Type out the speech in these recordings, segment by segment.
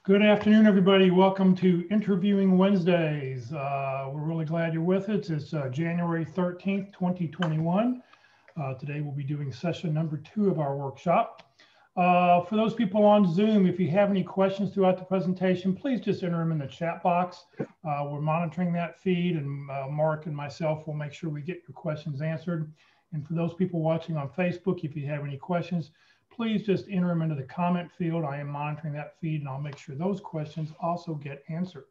Good afternoon, everybody. Welcome to Interviewing Wednesdays. We're really glad you're with us. It's January 13th, 2021. Today we'll be doing session number 2 of our workshop. For those people on Zoom, if you have any questions throughout the presentation, please just enter them in the chat box. We're monitoring that feed, and Mark and myself will make sure we get your questions answered. And for those people watching on Facebook, if you have any questions, please just enter them into the comment field. I am monitoring that feed, and I'll make sure those questions also get answered.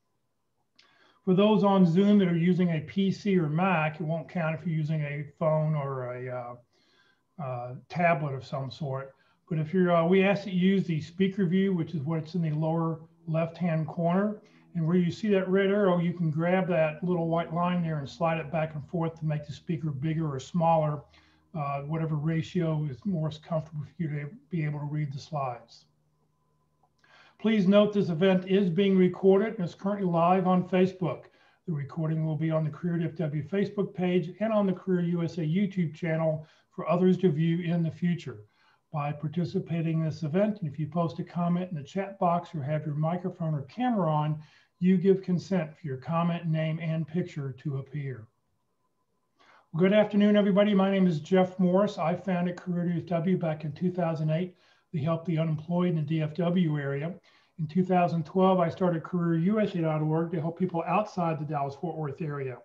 For those on Zoom that are using a PC or Mac, it won't count if you're using a phone or a tablet of some sort. But if you're, we ask that you use the speaker view, which is what's in the lower left-hand corner. And where you see that red arrow, you can grab that little white line there and slide it back and forth to make the speaker bigger or smaller. Whatever ratio is most comfortable for you to be able to read the slides. Please note this event is being recorded and is currently live on Facebook. The recording will be on the Career DFW Facebook page and on the Career USA YouTube channel for others to view in the future. By participating in this event, and if you post a comment in the chat box or have your microphone or camera on, you give consent for your comment, name, and picture to appear. Good afternoon, everybody. My name is Jeff Morris. I founded Career DFW back in 2008 to help the unemployed in the DFW area. In 2012, I started CareerUSA.org to help people outside the Dallas-Fort Worth area.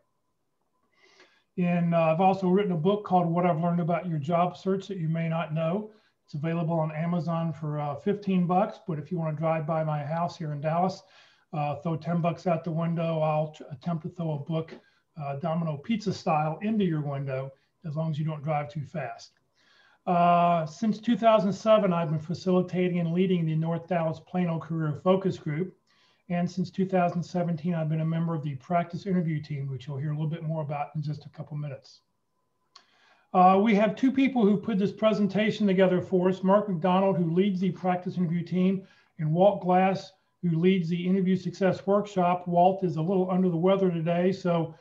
And I've also written a book called What I've Learned About Your Job Search That You May Not Know. It's available on Amazon for 15 bucks, but if you want to drive by my house here in Dallas, throw 10 bucks out the window. I'll attempt to throw a book Domino Pizza style into your window, as long as you don't drive too fast. Since 2007, I've been facilitating and leading the North Dallas Plano Career Focus Group. And since 2017, I've been a member of the practice interview team, which you'll hear a little bit more about in just a couple minutes. We have 2 people who put this presentation together for us, Mark McDonald, who leads the practice interview team, and Walt Glass, who leads the interview success workshop. Walt is a little under the weather today, so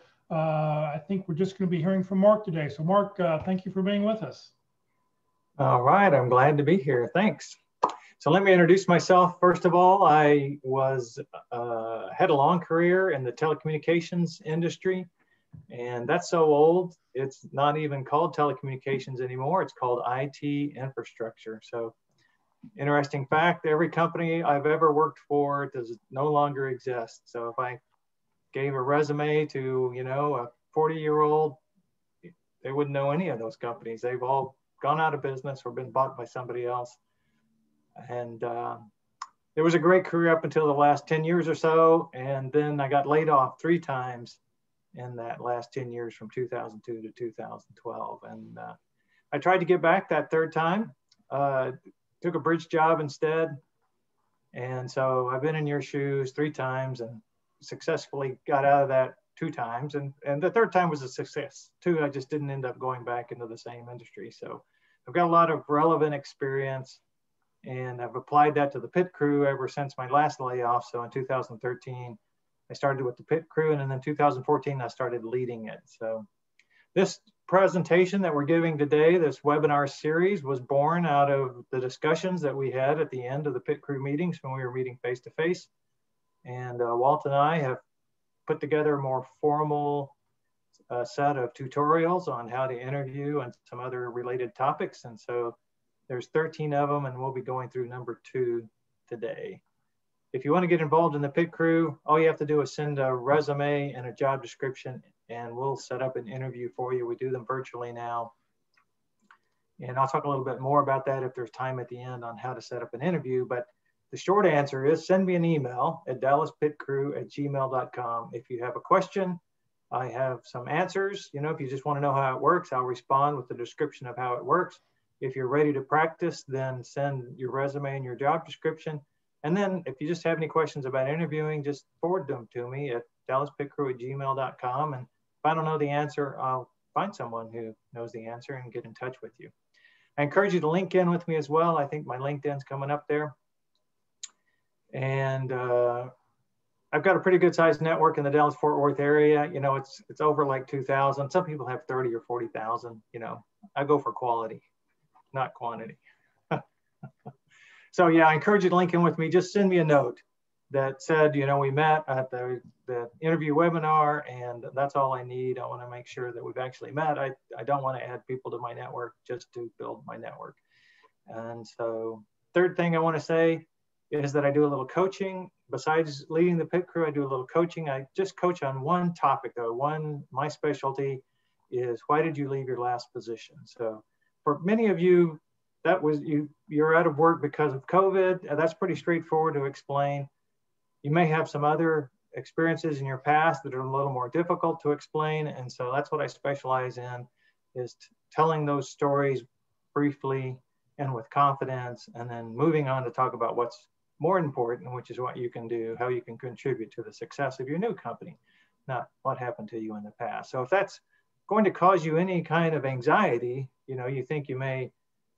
I think we're just going to be hearing from Mark today. So Mark, thank you for being with us. All right, I'm glad to be here. Thanks. So let me introduce myself. First of all, I had a long career in the telecommunications industry, and that's so old, it's not even called telecommunications anymore. It's called IT infrastructure. So interesting fact, every company I've ever worked for does no longer exist. So if I gave a resume to, you know, a 40-year-old, they wouldn't know any of those companies. They've all gone out of business or been bought by somebody else. And it was a great career up until the last 10 years or so. And then I got laid off 3 times in that last 10 years from 2002 to 2012. And I tried to get back that 3rd time, took a bridge job instead. And so I've been in your shoes 3 times and successfully got out of that 2 times, and the 3rd time was a success too. I just didn't end up going back into the same industry. So I've got a lot of relevant experience, and I've applied that to the pit crew ever since my last layoff. So in 2013, I started with the pit crew, and then in 2014, I started leading it. So this presentation that we're giving today, this webinar series, was born out of the discussions that we had at the end of the pit crew meetings when we were meeting face to face. And Walt and I have put together a more formal set of tutorials on how to interview and some other related topics. And so there's 13 of them, and we'll be going through number 2 today. If you want to get involved in the pit crew, all you have to do is send a resume and a job description, and we'll set up an interview for you. We do them virtually now. And I'll talk a little bit more about that if there's time at the end on how to set up an interview. But the short answer is send me an email at dallaspitcrew@gmail.com. If you have a question, I have some answers. You know, if you just want to know how it works, I'll respond with the description of how it works. If you're ready to practice, then send your resume and your job description. And then if you just have any questions about interviewing, just forward them to me at dallaspitcrew@gmail.com. And if I don't know the answer, I'll find someone who knows the answer and get in touch with you. I encourage you to link in with me as well. I think my LinkedIn's coming up there. And I've got a pretty good sized network in the Dallas-Fort Worth area. You know, it's over like 2,000. Some people have 30 or 40,000. You know, I go for quality, not quantity. So yeah, I encourage you to link in with me. Just send me a note that said, we met at the interview webinar, and that's all I need. I want to make sure that we've actually met. I don't want to add people to my network just to build my network. And so third thing I want to say is that I do a little coaching. Besides leading the pit crew, I do a little coaching. I just coach on one topic though. My specialty is, why did you leave your last position? So for many of you, that was you're out of work because of COVID. That's pretty straightforward to explain. You may have some other experiences in your past that are a little more difficult to explain. And so that's what I specialize in, is telling those stories briefly and with confidence, and then moving on to talk about what's more important, which is what you can do, how you can contribute to the success of your new company, not what happened to you in the past. So if that's going to cause you any kind of anxiety, you think you may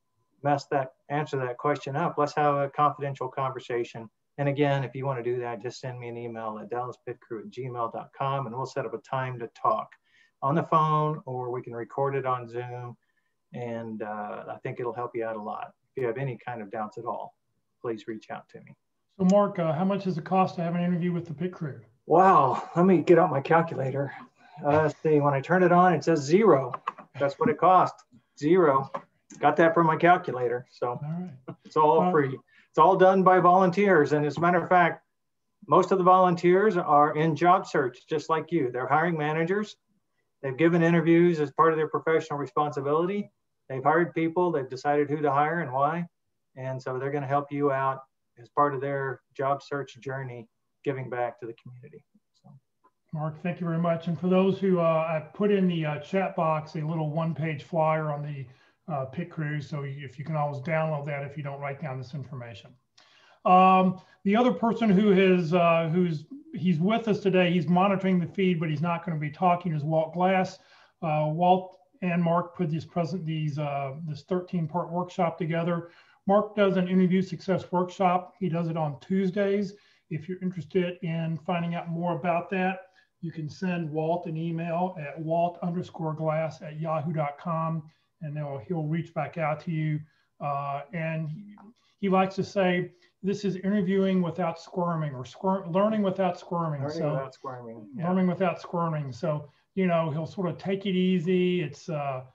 answer that question up, let's have a confidential conversation. And again, if you want to do that, just send me an email at dallaspitcrew@gmail.com, and we'll set up a time to talk on the phone, or we can record it on Zoom. And I think it'll help you out a lot. If you have any kind of doubts at all, please reach out to me. So Mark, how much does it cost to have an interview with the pit crew? Wow, let me get out my calculator. Let's see, when I turn it on, it says $0. That's what it costs, $0. Got that from my calculator. So all right. It's all free. It's all done by volunteers. And as a matter of fact, most of the volunteers are in job search, just like you. They're hiring managers. They've given interviews as part of their professional responsibility. They've hired people. They've decided who to hire and why. And so they're going to help you out as part of their job search journey, giving back to the community. So. Mark, thank you very much. And for those who, I put in the chat box a little one-page flyer on the pit crew. So if you can always download that if you don't write down this information. The other person he's with us today, he's monitoring the feed, but he's not going to be talking, is Walt Glass. Walt and Mark put this 13-part workshop together. Mark does an interview success workshop. He does it on Tuesdays. If you're interested in finding out more about that, you can send Walt an email at walt_glass@yahoo.com, and he'll reach back out to you. And he likes to say, this is interviewing without squirming, or learning without squirming. Learning without squirming. So, he'll sort of take it easy. It's,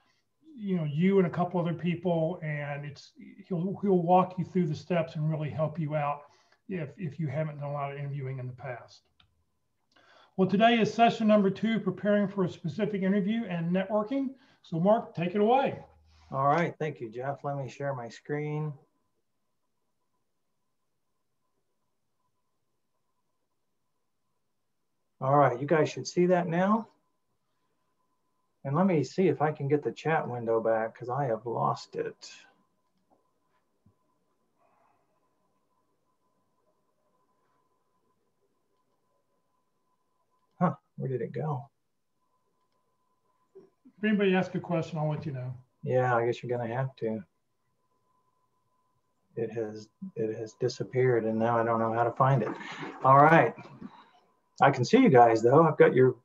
you and a couple other people, and he'll walk you through the steps and really help you out if you haven't done a lot of interviewing in the past. Well, today is session number 2, preparing for a specific interview and networking. So Mark, take it away. All right, thank you, Jeff. Let me share my screen. All right, you guys should see that now. And let me see if I can get the chat window back, because I have lost it. Huh, where did it go? If anybody asks a question, I'll let you know. Yeah, I guess you're gonna have to. It has disappeared, and now I don't know how to find it. All right. I can see you guys though. I've got your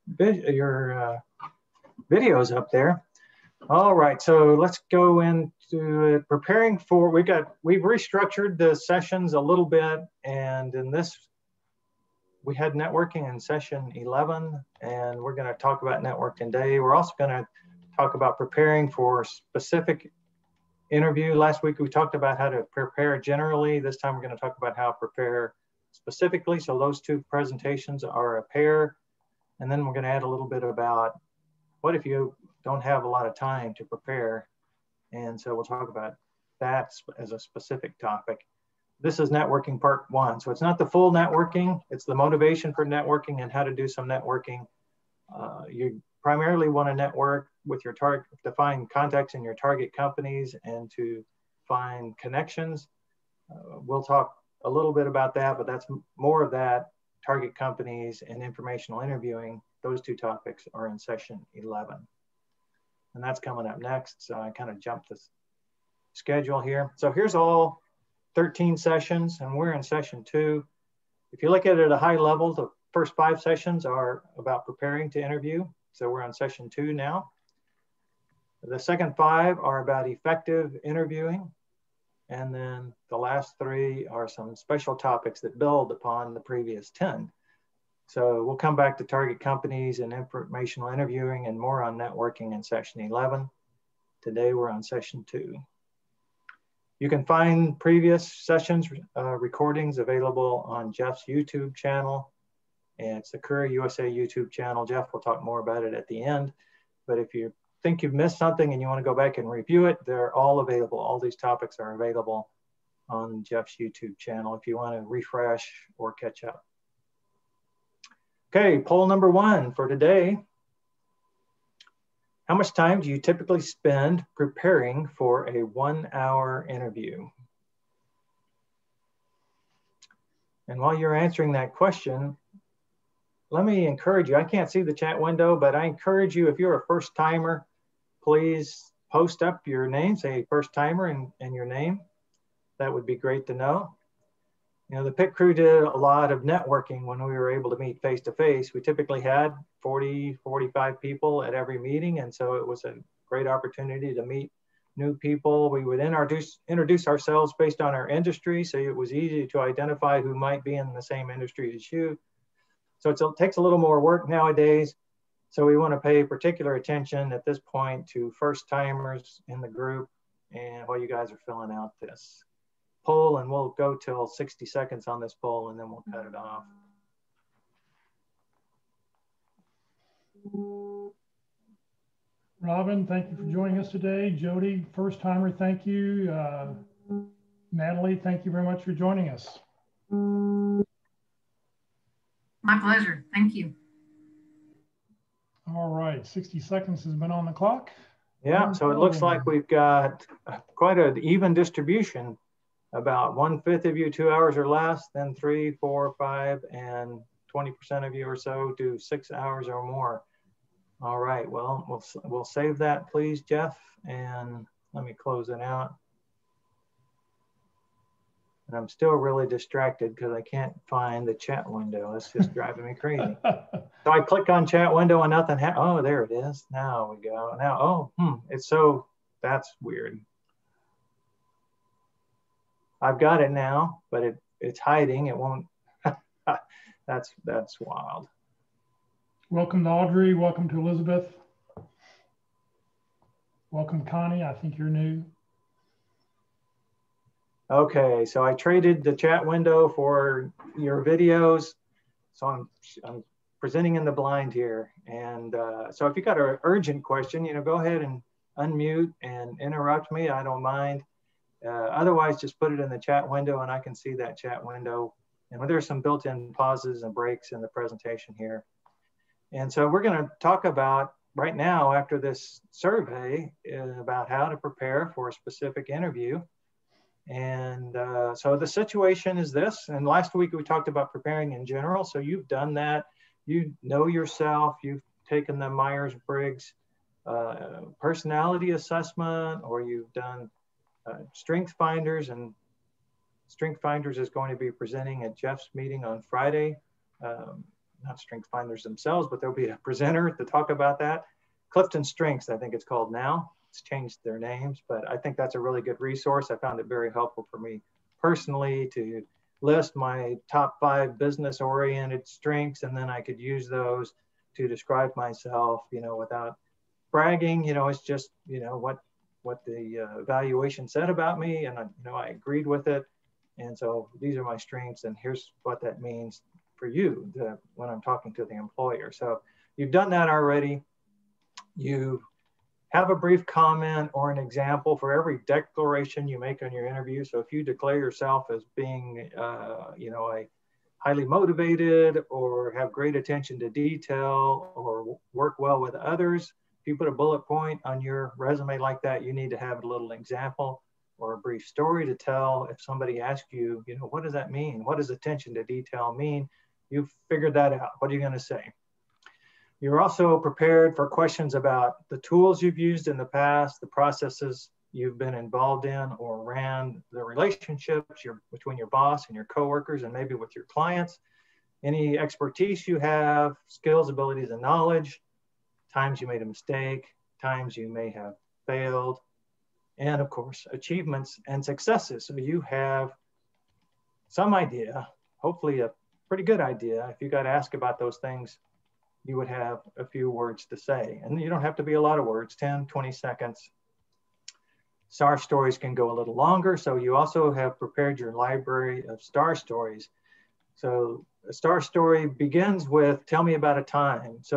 videos up there. All right, so let's go into it. Preparing for, we've restructured the sessions a little bit, and in this, we had networking in session 11, and we're gonna talk about networking today. We're also gonna talk about preparing for a specific interview. Last week, we talked about how to prepare generally. This time, we're gonna talk about how to prepare specifically. So those 2 presentations are a pair. And then we're going to add a little bit about what if you don't have a lot of time to prepare. And so we'll talk about that as a specific topic. This is networking part 1. So it's not the full networking, it's the motivation for networking and how to do some networking. You primarily want to network with your target, to find contacts in your target companies and to find connections. We'll talk a little bit about that, but that's more of that, target companies and informational interviewing. Those 2 topics are in session 11. And that's coming up next. So I kind of jumped this schedule here. So here's all 13 sessions, and we're in session 2. If you look at it at a high level, the first 5 sessions are about preparing to interview. So we're on session 2 now. The second 5 are about effective interviewing. And then the last 3 are some special topics that build upon the previous 10. So we'll come back to target companies and informational interviewing and more on networking in session 11. Today we're on session 2. You can find previous sessions recordings available on Jeff's YouTube channel. And it's the Career USA YouTube channel. Jeff will talk more about it at the end. But if you think you've missed something and you want to go back and review it, they're all available. All these topics are available on Jeff's YouTube channel if you want to refresh or catch up. Okay, poll number 1 for today. How much time do you typically spend preparing for a 1-hour interview? And while you're answering that question, let me encourage you. I can't see the chat window, but I encourage you, if you're a first timer, please post up your name, say first timer and your name. That would be great to know. You know, the PIT crew did a lot of networking when we were able to meet face to face. We typically had 40, 45 people at every meeting. And so it was a great opportunity to meet new people. We would introduce ourselves based on our industry. So it was easy to identify who might be in the same industry as you. So it takes a little more work nowadays. So we want to pay particular attention at this point to first timers in the group and while you guys are filling out this poll, and we'll go till 60 seconds on this poll and then we'll cut it off. Robin, thank you for joining us today. Jody, first timer, thank you. Natalie, thank you very much for joining us. My pleasure. Thank you. All right, 60 seconds has been on the clock. Yeah, so it looks like we've got quite an even distribution. About 1/5 of you 2 hours or less, then 3, 4, 5, and 20% of you or so do 6 hours or more. All right, well, we'll save that, please, Jeff, and let me close it out. And I'm still really distracted because I can't find the chat window. It's just driving me crazy. So I click on chat window and nothing happens. Oh, there it is. Now we go. Now, it's so, that's weird. I've got it now, but it's hiding. It won't. That's wild. Welcome to Audrey. Welcome to Elizabeth. Welcome, Connie. I think you're new. Okay, so I traded the chat window for your videos. So I'm presenting in the blind here. And so if you got an urgent question, go ahead and unmute and interrupt me. I don't mind. Otherwise, just put it in the chat window and I can see that chat window. And there's some built-in pauses and breaks in the presentation here. And so we're going to talk about right now, after this survey, about how to prepare for a specific interview. And so the situation is this. And last week we talked about preparing in general. So you've done that. You know yourself. You've taken the Myers-Briggs personality assessment, or you've done Strength Finders, and Strength Finders is going to be presenting at Jeff's meeting on Friday. Not Strength Finders themselves, but there'll be a presenter to talk about that. Clifton Strengths, I think it's called now. It's changed their names, but I think that's a really good resource. I found it very helpful for me personally to list my top 5 business-oriented strengths, and then I could use those to describe myself, without bragging. It's just, what the evaluation said about me, and I agreed with it. And so these are my strengths, and here's what that means for you when I'm talking to the employer. So you've done that already. You have a brief comment or an example for every declaration you make on your interview. So if you declare yourself as being, a highly motivated, or have great attention to detail, or work well with others, if you put a bullet point on your resume like that, you need to have a little example or a brief story to tell. If somebody asks you, what does that mean? What does attention to detail mean? You've figured that out. What are you going to say? You're also prepared for questions about the tools you've used in the past, the processes you've been involved in or ran, the relationships between your boss and your coworkers, and maybe with your clients, any expertise you have, skills, abilities, and knowledge, times you made a mistake, times you may have failed, and of course, achievements and successes. So you have some idea, hopefully a pretty good idea. If you got asked about those things, you would have a few words to say. And you don't have to be a lot of words, 10, 20 seconds. Star stories can go a little longer. So you also have prepared your library of star stories. So a star story begins with, tell me about a time. So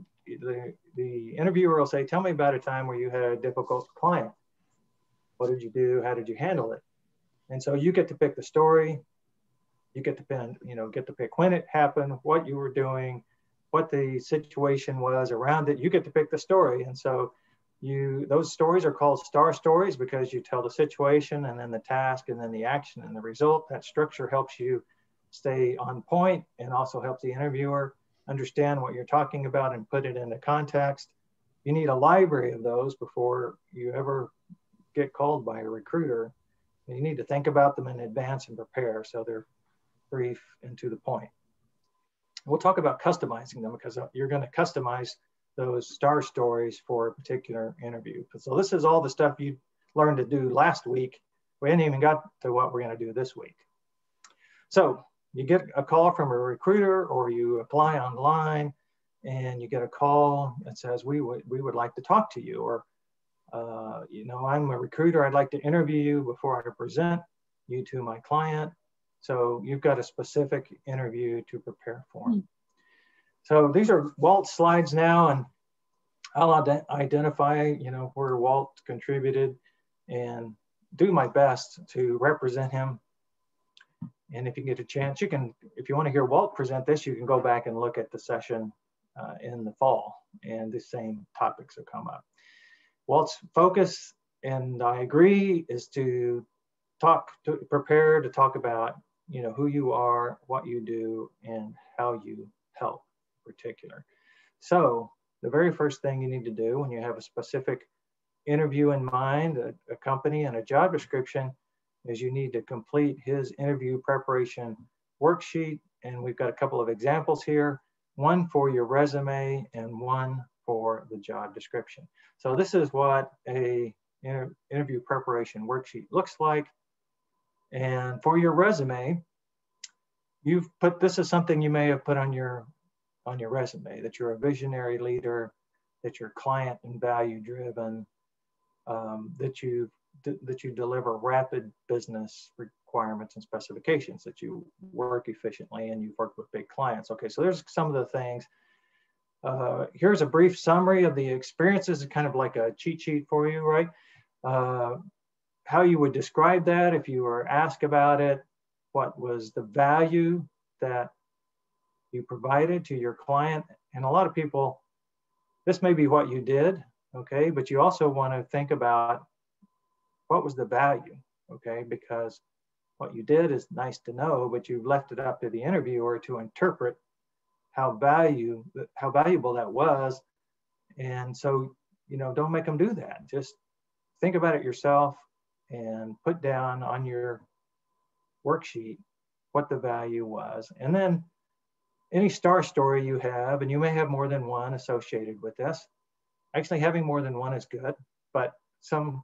the interviewer will say, tell me about a time where you had a difficult client. What did you do? How did you handle it? And so you get to pick the story. You get to pick when it happened, what you were doing, what the situation was around it. You get to pick the story. And so those stories are called star stories because you tell the situation and then the task and then the action and the result. That structure helps you stay on point and also helps the interviewer understand what you're talking about and put it into context. You need a library of those before you ever get called by a recruiter. You need to think about them in advance and prepare so they're brief and to the point. We'll talk about customizing them because you're going to customize those star stories for a particular interview. So this is all the stuff you learned to do last week. We hadn't even got to what we're going to do this week. So you get a call from a recruiter or you apply online and you get a call that says, we would like to talk to you, or, I'm a recruiter, I'd like to interview you before I present you to my client. So you've got a specific interview to prepare for. So these are Walt's slides now, and I'll identify, where Walt contributed and do my best to represent him. And if you get a chance, if you want to hear Walt present this, you can go back and look at the session in the fall, and the same topics will come up. Walt's focus, and I agree, is to prepare to talk about, who you are, what you do, and how you help in particular. So the very first thing you need to do when you have a specific interview in mind, a company and a job description, is you need to complete his interview preparation worksheet. And we've got a couple of examples here, one for your resume and one for the job description. So this is what a interview preparation worksheet looks like. And for your resume, this is something you may have put on your resume, that you're a visionary leader, that you're client and value driven, that you deliver rapid business requirements and specifications, that you work efficiently and you've worked with big clients. Okay, so there's some of the things. Here's a brief summary of the experiences, kind of like a cheat sheet for you, right? How you would describe that if you were asked about it, what was the value that you provided to your client. And a lot of people, this may be what you did, okay? But you also want to think about what was the value, okay? Because what you did is nice to know, but you've left it up to the interviewer to interpret how valuable that was. And so, don't make them do that. Just think about it yourself and put down on your worksheet what the value was. And then any star story you have, and you may have more than one associated with this. Actually, having more than one is good, but some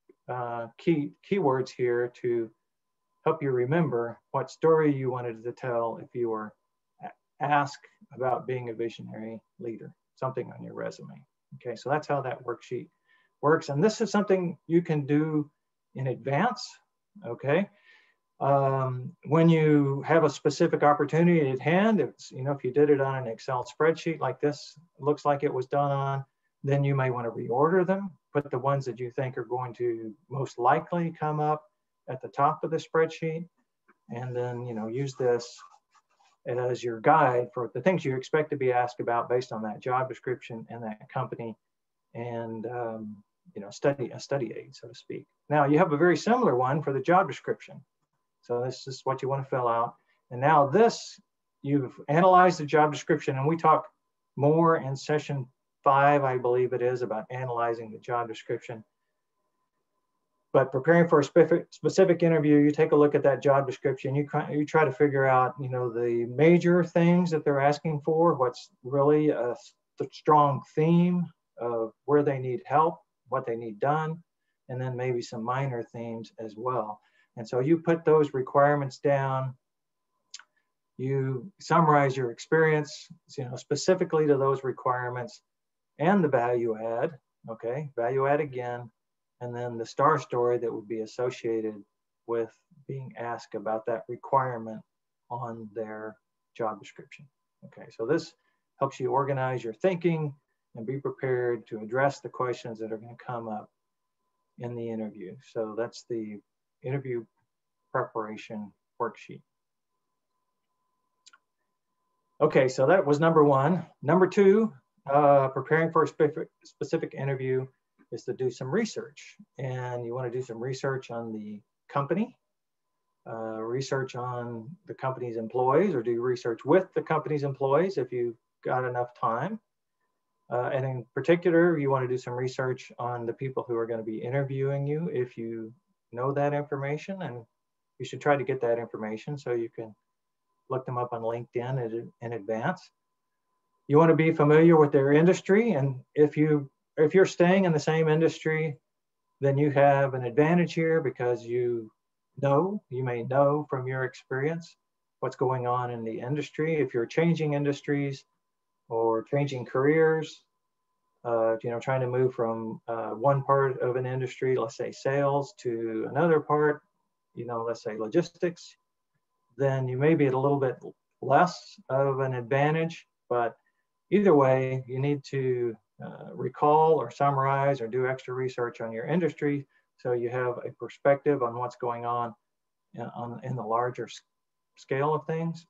keywords here to help you remember what story you wanted to tell if you were asked about being a visionary leader, something on your resume. Okay, so that's how that worksheet works. And this is something you can do in advance, okay? When you have a specific opportunity at hand, if you did it on an Excel spreadsheet like this looks like it was done on, then you may want to reorder them, put the ones that you think are going to most likely come up at the top of the spreadsheet, and then use this as your guide for the things you expect to be asked about based on that job description and that company, and a study aid, so to speak. Now you have a very similar one for the job description. So this is what you want to fill out. And now you've analyzed the job description, and we talk more in session 5, I believe it is, about analyzing the job description. But preparing for a specific interview, you take a look at that job description, you try to figure out, the major things that they're asking for, what's really the strong theme of where they need help, what they need done. and then maybe some minor themes as well. And so you put those requirements down, you summarize your experience, specifically to those requirements and the value add, okay, value add again, and then the star story that would be associated with being asked about that requirement on their job description. Okay, so this helps you organize your thinking and be prepared to address the questions that are going to come up in the interview. So that's the interview preparation worksheet. Okay, so that was number one. Number two, preparing for a specific interview is to do some research. And you want to do some research on the company, research on the company's employees, or do research with the company's employees if you've got enough time. And in particular, you want to do some research on the people who are going to be interviewing you if you know that information, and you should try to get that information so you can look them up on LinkedIn in advance. You want to be familiar with their industry, and if you're staying in the same industry, then you have an advantage here because you may know from your experience what's going on in the industry. If you're changing industries or changing careers, trying to move from one part of an industry, let's say sales, to another part, let's say logistics, then you may be at a little bit less of an advantage. But either way, you need to recall or summarize or do extra research on your industry so you have a perspective on what's going on in the larger scale of things.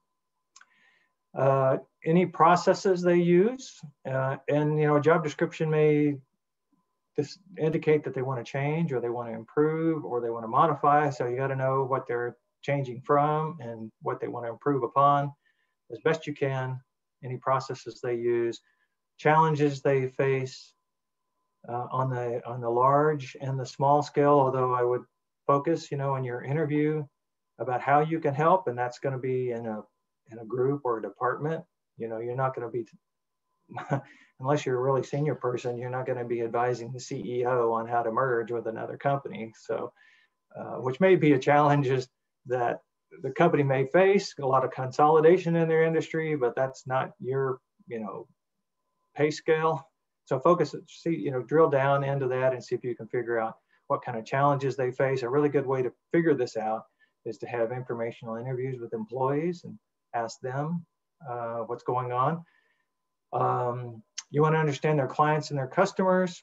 Any processes they use, and a job description may indicate that they want to change, or they want to improve, or they want to modify. So you got to know what they're changing from and what they want to improve upon as best you can. Any processes they use, challenges they face on the large and the small scale. Although I would focus, in your interview about how you can help, and that's going to be in a group or a department. You're not going to be, unless you're a really senior person, you're not going to be advising the CEO on how to merge with another company. So, which may be a challenge is that the company may face a lot of consolidation in their industry, but that's not your, pay scale. So focus, drill down into that and see if you can figure out what kind of challenges they face. A really good way to figure this out is to have informational interviews with employees and ask them what's going on. You want to understand their clients and their customers,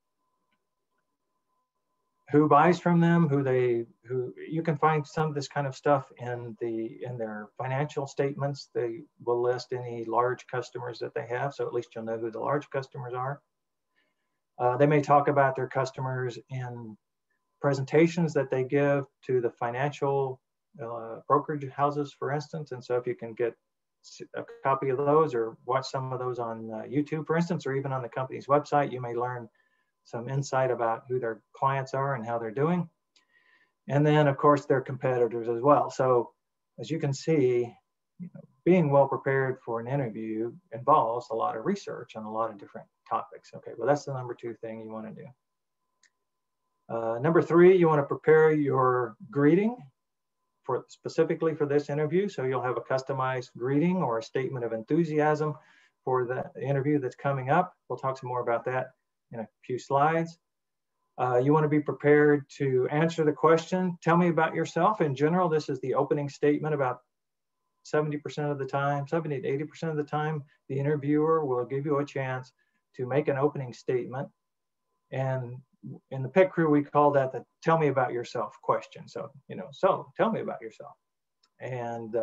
who buys from them, who you can find some of this kind of stuff in their financial statements. They will list any large customers that they have, so at least you'll know who the large customers are. They may talk about their customers in presentations that they give to the financial brokerage houses, for instance. And so if you can get a copy of those or watch some of those on YouTube, for instance, or even on the company's website, you may learn some insight about who their clients are and how they're doing. And then, of course, their competitors as well. So as you can see, being well prepared for an interview involves a lot of research on a lot of different topics. Okay, well, that's the number two thing you want to do. Number three, you want to prepare your greeting specifically for this interview. So you'll have a customized greeting or a statement of enthusiasm for the interview that's coming up. We'll talk some more about that in a few slides. You want to be prepared to answer the question, tell me about yourself. In general, this is the opening statement. About 70% of the time, 70 to 80% of the time, the interviewer will give you a chance to make an opening statement. And in the pit crew, we call that the tell me about yourself question. So, so tell me about yourself. And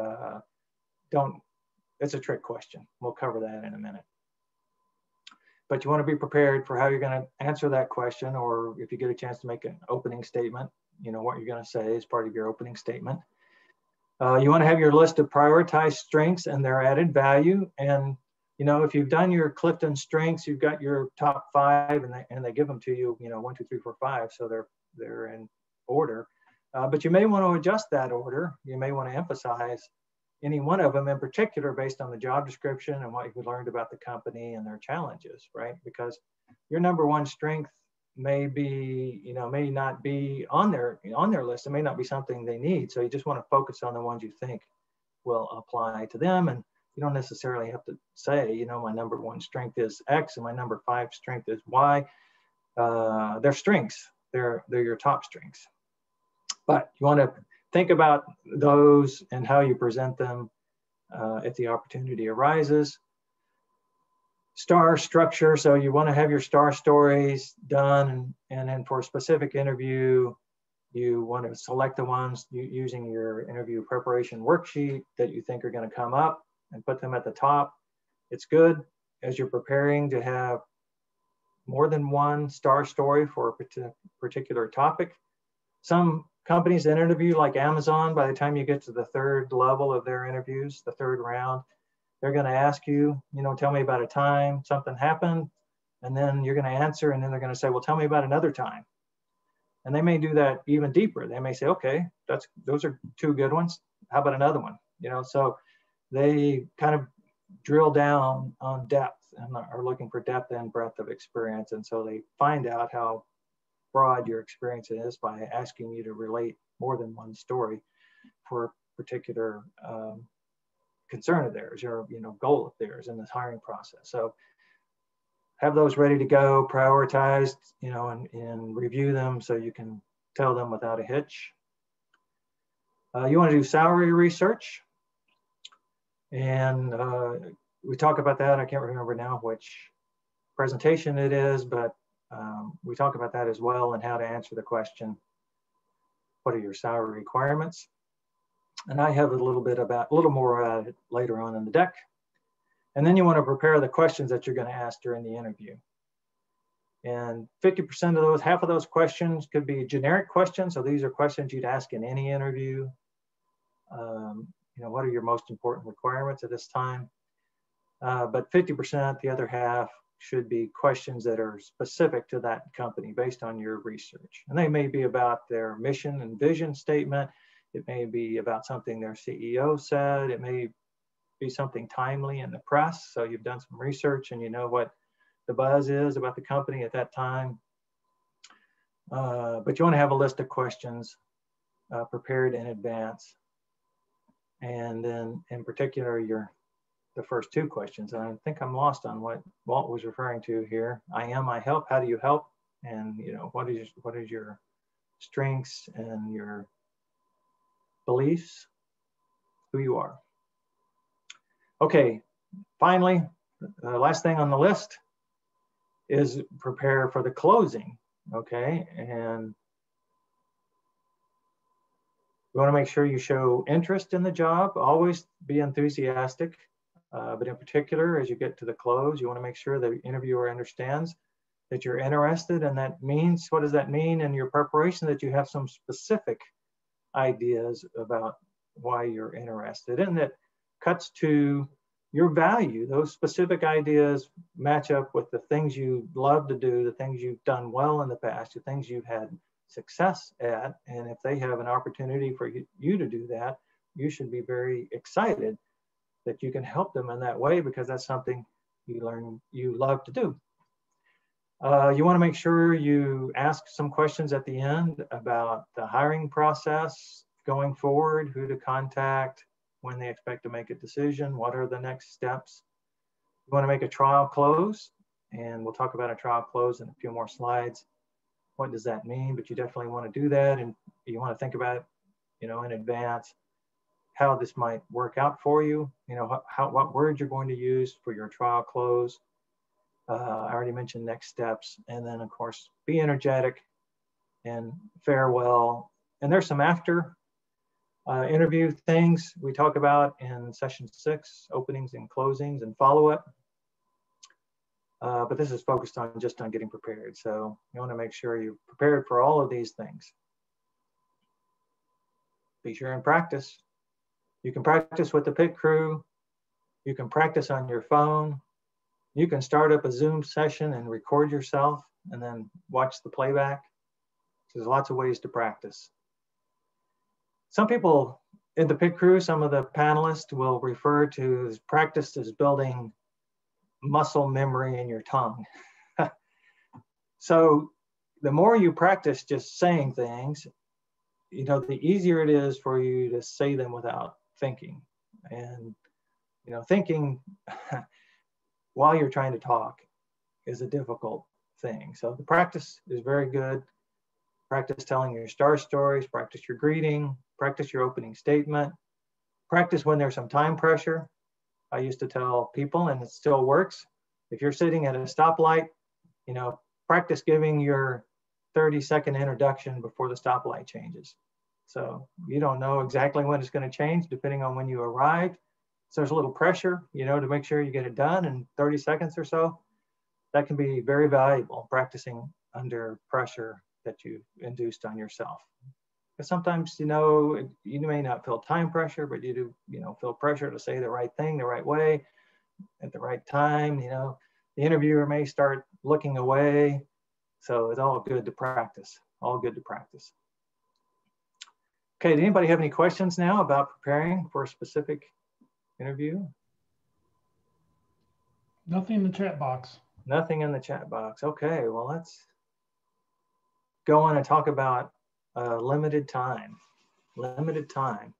it's a trick question. We'll cover that in a minute. But you want to be prepared for how you're going to answer that question, or if you get a chance to make an opening statement, what you're going to say is part of your opening statement. You want to have your list of prioritized strengths and their added value. And, if you've done your Clifton strengths, you've got your top 5 and they give them to you, 1, 2, 3, 4, 5. So they're in order. But you may want to adjust that order. You may want to emphasize any one of them in particular based on the job description and what you've learned about the company and their challenges, right? Because your number one strength may be, may not be on their list. It may not be something they need. So you just want to focus on the ones you think will apply to them. And you don't necessarily have to say, my number 1 strength is X and my number 5 strength is Y. They're strengths. They're your top strengths. But you want to think about those and how you present them if the opportunity arises. Star structure. So you want to have your star stories done, and then for a specific interview, you want to select the ones using your interview preparation worksheet that you think are going to come up and put them at the top. It's good as you're preparing to have more than one star story for a particular topic. Some companies that interview, like Amazon, by the time you get to the 3rd level of their interviews, the 3rd round, they're going to ask you, tell me about a time something happened, and then you're going to answer, and then they're going to say, well, tell me about another time. And they may do that even deeper. They may say, okay, those are 2 good ones. How about another one? So they kind of drill down on depth and are looking for depth and breadth of experience. And so they find out how broad your experience is by asking you to relate more than one story for a particular concern of theirs or goal of theirs in this hiring process. So have those ready to go, prioritized, and review them so you can tell them without a hitch. You want to do salary research, and we talk about that. I can't remember now which presentation it is, but we talk about that as well, and how to answer the question, what are your salary requirements? And I have a little more about it later on in the deck. And then you want to prepare the questions that you're going to ask during the interview. And 50% of those, half of those questions could be generic questions. So these are questions you'd ask in any interview. What are your most important requirements at this time? But 50%, the other half, should be questions that are specific to that company based on your research. And they may be about their mission and vision statement. It may be about something their CEO said. It may be something timely in the press. So you've done some research and you know what the buzz is about the company at that time. But you want to have a list of questions prepared in advance. And then in particular, the first 2 questions. And I think I'm lost on what Walt was referring to here. I help, how do you help? And what is your strengths and your beliefs, who you are. Okay, finally, the last thing on the list is prepare for the closing, okay? And you want to make sure you show interest in the job, always be enthusiastic, but in particular, as you get to the close, you want to make sure the interviewer understands that you're interested, and that means, what does that mean in your preparation? That you have some specific ideas about why you're interested, and that cuts to your value. Those specific ideas match up with the things you love to do, the things you've done well in the past, the things you've had success at. And if they have an opportunity for you to do that, you should be very excited that you can help them in that way, because that's something you love to do. You want to make sure you ask some questions at the end about the hiring process going forward, who to contact, when they expect to make a decision, what are the next steps. You want to make a trial close, and we'll talk about a trial close in a few more slides. What does that mean? But you definitely want to do that, and you want to think about it, in advance, how this might work out for you. What words you're going to use for your trial close. I already mentioned next steps, and then of course be energetic and farewell. And there's some after interview things we talk about in session 6, openings and closings and follow-up. But this is focused on just on getting prepared. So you want to make sure you're prepared for all of these things. Be sure and practice. You can practice with the pit crew. You can practice on your phone. You can start up a Zoom session and record yourself and then watch the playback. There's lots of ways to practice. Some people in the pit crew, some of the panelists will refer to practice as building muscle memory in your tongue. So the more you practice just saying things, the easier it is for you to say them without thinking. And, thinking while you're trying to talk is a difficult thing. So the practice is very good. Practice telling your star stories, practice your greeting, practice your opening statement, practice when there's some time pressure. I used to tell people, and it still works, if you're sitting at a stoplight, practice giving your 30-second introduction before the stoplight changes. So you don't know exactly when it's going to change depending on when you arrived. So there's a little pressure, to make sure you get it done in 30 seconds or so. That can be very valuable, practicing under pressure that you induced on yourself. Because sometimes, you may not feel time pressure, but you do, feel pressure to say the right thing the right way at the right time. The interviewer may start looking away. So it's all good to practice, all good to practice. Okay, did anybody have any questions now about preparing for a specific interview? Nothing in the chat box. Nothing in the chat box. Okay, well, let's go on and talk about limited time. Limited time.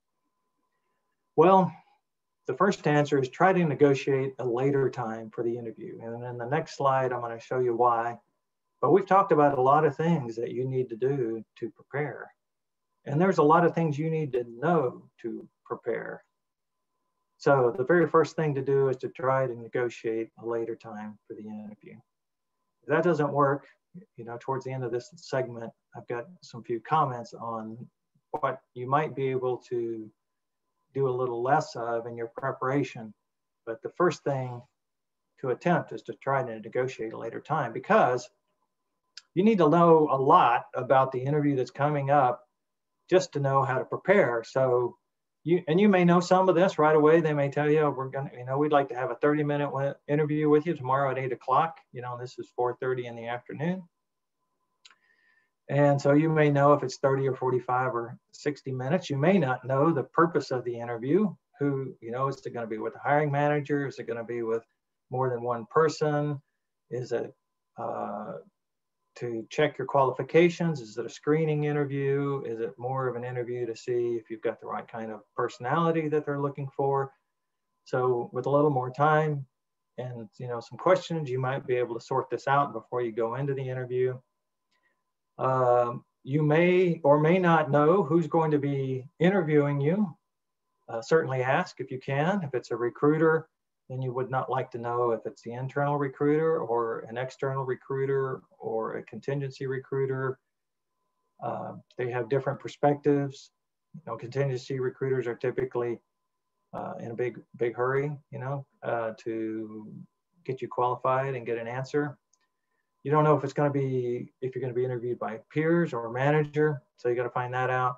Well, the first answer is try to negotiate a later time for the interview. And in the next slide, I'm going to show you why. But we've talked about a lot of things that you need to do to prepare. And there's a lot of things you need to know to prepare. So the very first thing to do is to try to negotiate a later time for the interview. If that doesn't work, towards the end of this segment, I've got some few comments on what you might be able to do a little less of in your preparation. But the first thing to attempt is to try to negotiate a later time, because you need to know a lot about the interview that's coming up just to know how to prepare. So you may know some of this right away. They may tell you, we'd like to have a 30-minute interview with you tomorrow at 8 o'clock. This is 4:30 in the afternoon. And so you may know if it's 30 or 45 or 60 minutes. You may not know the purpose of the interview. Is it going to be with the hiring manager? Is it going to be with more than one person? Is it to check your qualifications? Is it a screening interview? Is it more of an interview to see if you've got the right kind of personality that they're looking for? So with a little more time and some questions, you might be able to sort this out before you go into the interview. You may or may not know who's going to be interviewing you. Certainly ask if you can. If it's a recruiter, then you would not like to know if it's the internal recruiter or an external recruiter or a contingency recruiter. They have different perspectives. Contingency recruiters are typically in a big hurry, to get you qualified and get an answer. You don't know if you're going to be interviewed by peers or a manager, so you got to find that out.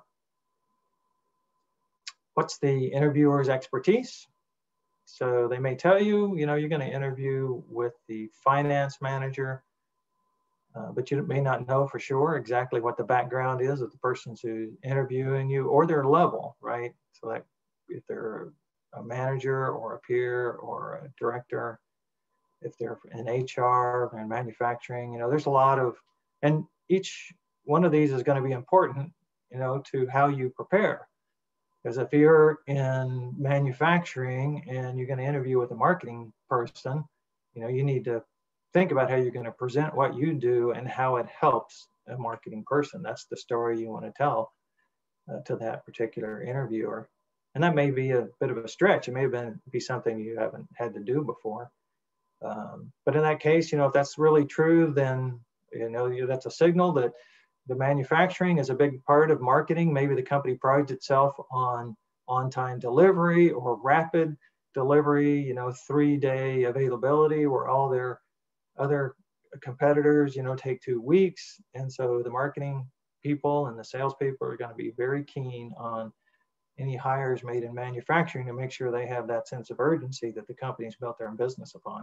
What's the interviewer's expertise? So they may tell you, you're going to interview with the finance manager, but you may not know for sure exactly what the background is of the person who's interviewing you or their level, right? So like if they're a manager or a peer or a director, if they're in HR, they're in manufacturing, there's a lot of, and each one of these is going to be important, to how you prepare. Because if you're in manufacturing and you're going to interview with a marketing person, you need to think about how you're going to present what you do and how it helps a marketing person. That's the story you want to tell to that particular interviewer. And that may be a bit of a stretch. It may be something you haven't had to do before. But in that case, if that's really true, then that's a signal that the manufacturing is a big part of marketing. Maybe the company prides itself on on-time delivery or rapid delivery, 3-day availability, where all their other competitors, take 2 weeks. And so the marketing people and the salespeople are going to be very keen on any hires made in manufacturing to make sure they have that sense of urgency that the company's built their business upon.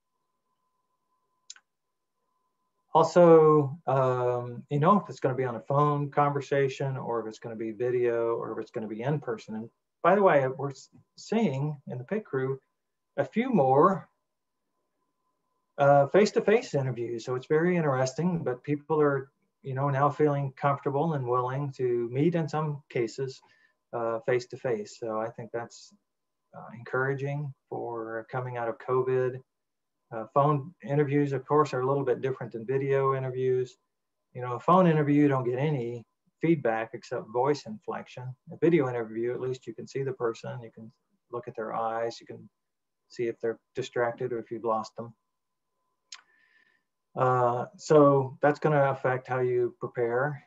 Also, if it's going to be on a phone conversation or if it's going to be video or if it's going to be in person. And by the way, we're seeing in the pit crew a few more face-to-face interviews. So it's very interesting, but people are, now feeling comfortable and willing to meet in some cases face-to-face. So I think that's encouraging for coming out of COVID. Phone interviews, of course, are a little bit different than video interviews. A phone interview, you don't get any feedback except voice inflection. A video interview, at least you can see the person, you can look at their eyes, you can see if they're distracted or if you've lost them. So that's going to affect how you prepare.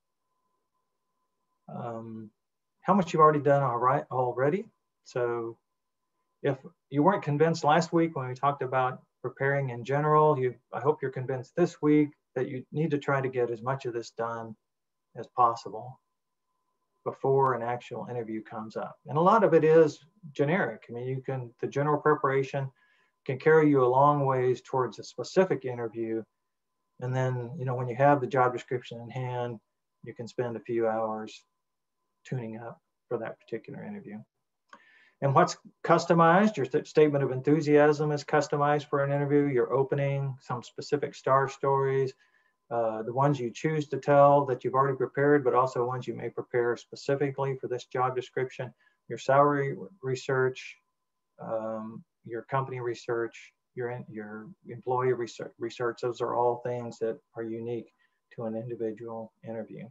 How much you've already done already. So if you weren't convinced last week when we talked about preparing in general, I hope you're convinced this week that you need to try to get as much of this done as possible before an actual interview comes up. And a lot of it is generic. I mean, the general preparation can carry you a long ways towards a specific interview. And then, when you have the job description in hand, you can spend a few hours tuning up for that particular interview. And what's customized? Your statement of enthusiasm is customized for an interview, your opening, some specific star stories, the ones you choose to tell that you've already prepared, but also ones you may prepare specifically for this job description, your salary research, your company research, your employee research. Those are all things that are unique to an individual interview.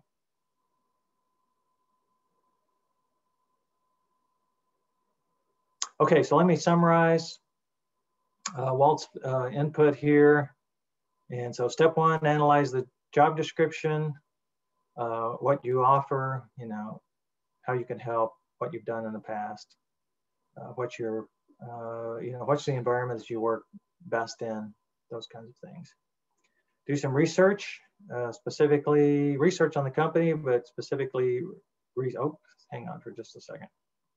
Okay, so let me summarize Walt's input here. And so step one, analyze the job description, what you offer, how you can help, what you've done in the past, what's the environment that you work best in, those kinds of things. Do some research, specifically research on the company, but specifically, hang on for just a second.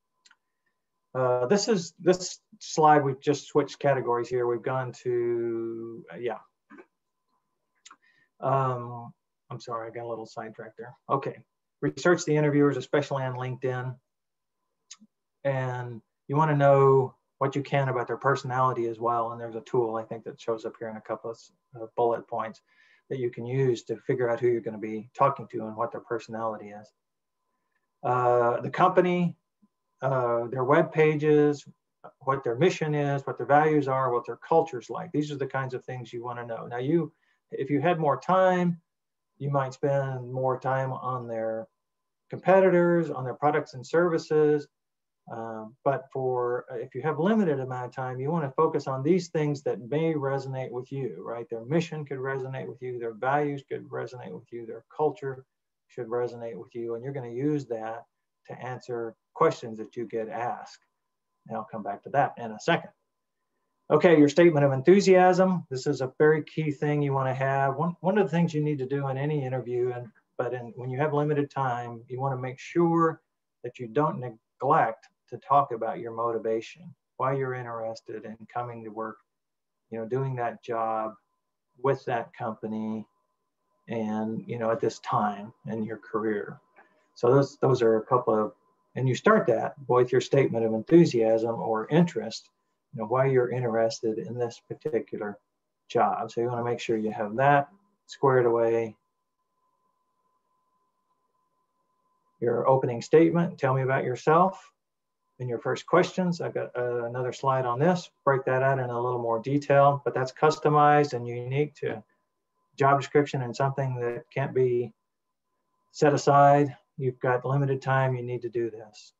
This slide, we've just switched categories here. We've gone to, I'm sorry, I got a little sidetracked there. Okay, research the interviewers, especially on LinkedIn. And you want to know what you can about their personality as well. And there's a tool, I think, that shows up here in a couple of bullet points that you can use to figure out who you're going to be talking to and what their personality is. The company, their web pages, what their mission is, what their values are, what their culture's like. These are the kinds of things you want to know. Now, if you had more time, you might spend more time on their competitors, on their products and services. But if you have limited amount of time, you want to focus on these things that may resonate with you, right? Their mission could resonate with you, their values could resonate with you, their culture should resonate with you, and you're going to use that to answer questions that you get asked. And I'll come back to that in a second. Okay, your statement of enthusiasm. This is a very key thing you want to have. One of the things you need to do in any interview, when you have limited time, you want to make sure that you don't neglect to talk about your motivation, why you're interested in coming to work, doing that job with that company, and at this time in your career. So those are a couple of, and you start that with your statement of enthusiasm or interest, why you're interested in this particular job. So you want to make sure you have that squared away. Your opening statement, tell me about yourself. In your first questions, I've got another slide on this, break that out in a little more detail, but that's customized and unique to job description and something that can't be set aside. You've got limited time, you need to do this.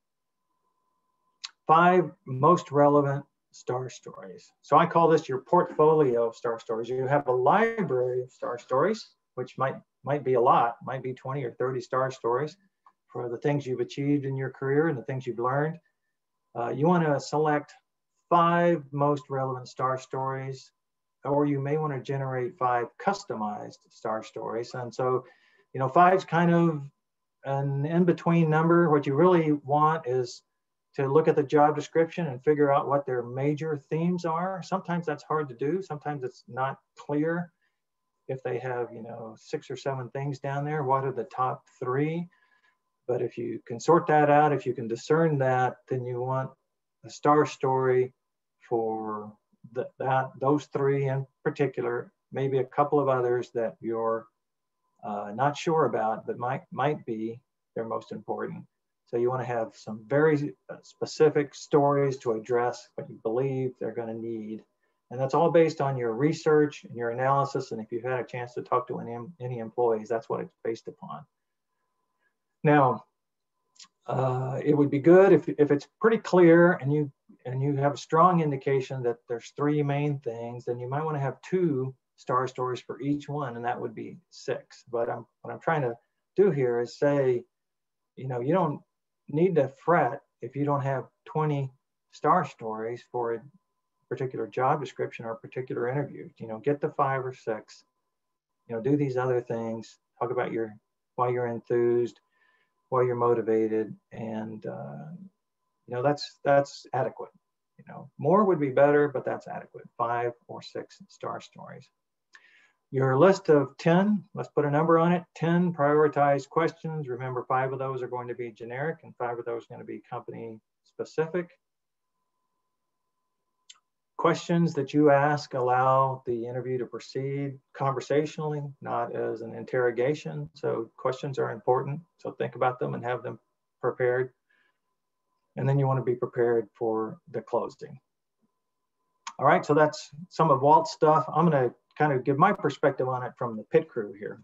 5 most relevant star stories. So I call this your portfolio of star stories. You have a library of star stories, which might be a lot, might be 20 or 30 star stories for the things you've achieved in your career and the things you've learned. You want to select 5 most relevant star stories, or you may want to generate 5 customized star stories. And so, 5 is kind of an in-between number. What you really want is to look at the job description and figure out what their major themes are. Sometimes that's hard to do. Sometimes it's not clear if they have, 6 or 7 things down there. What are the top 3? But if you can sort that out, if you can discern that, then you want a star story for those three in particular, maybe a couple of others that you're not sure about, but might be their most important. So you want to have some very specific stories to address what you believe they're going to need. And that's all based on your research and your analysis. And if you've had a chance to talk to any employees, that's what it's based upon. Now, it would be good if it's pretty clear and you have a strong indication that there's three main things, then you might want to have 2 star stories for each one, and that would be 6. But what I'm trying to do here is say, you don't need to fret if you don't have 20 star stories for a particular job description or a particular interview. Get the 5 or 6, do these other things, talk about why you're enthused, why you're motivated, and that's adequate. More would be better, but that's adequate. 5 or 6 star stories. Your list of 10, let's put a number on it, 10 prioritized questions. Remember, 5 of those are going to be generic and 5 of those are going to be company specific. Questions that you ask allow the interview to proceed conversationally, not as an interrogation. So questions are important. So think about them and have them prepared. And then you want to be prepared for the closing. All right, so that's some of Walt's stuff. I'm going to kind of give my perspective on it from the pit crew here.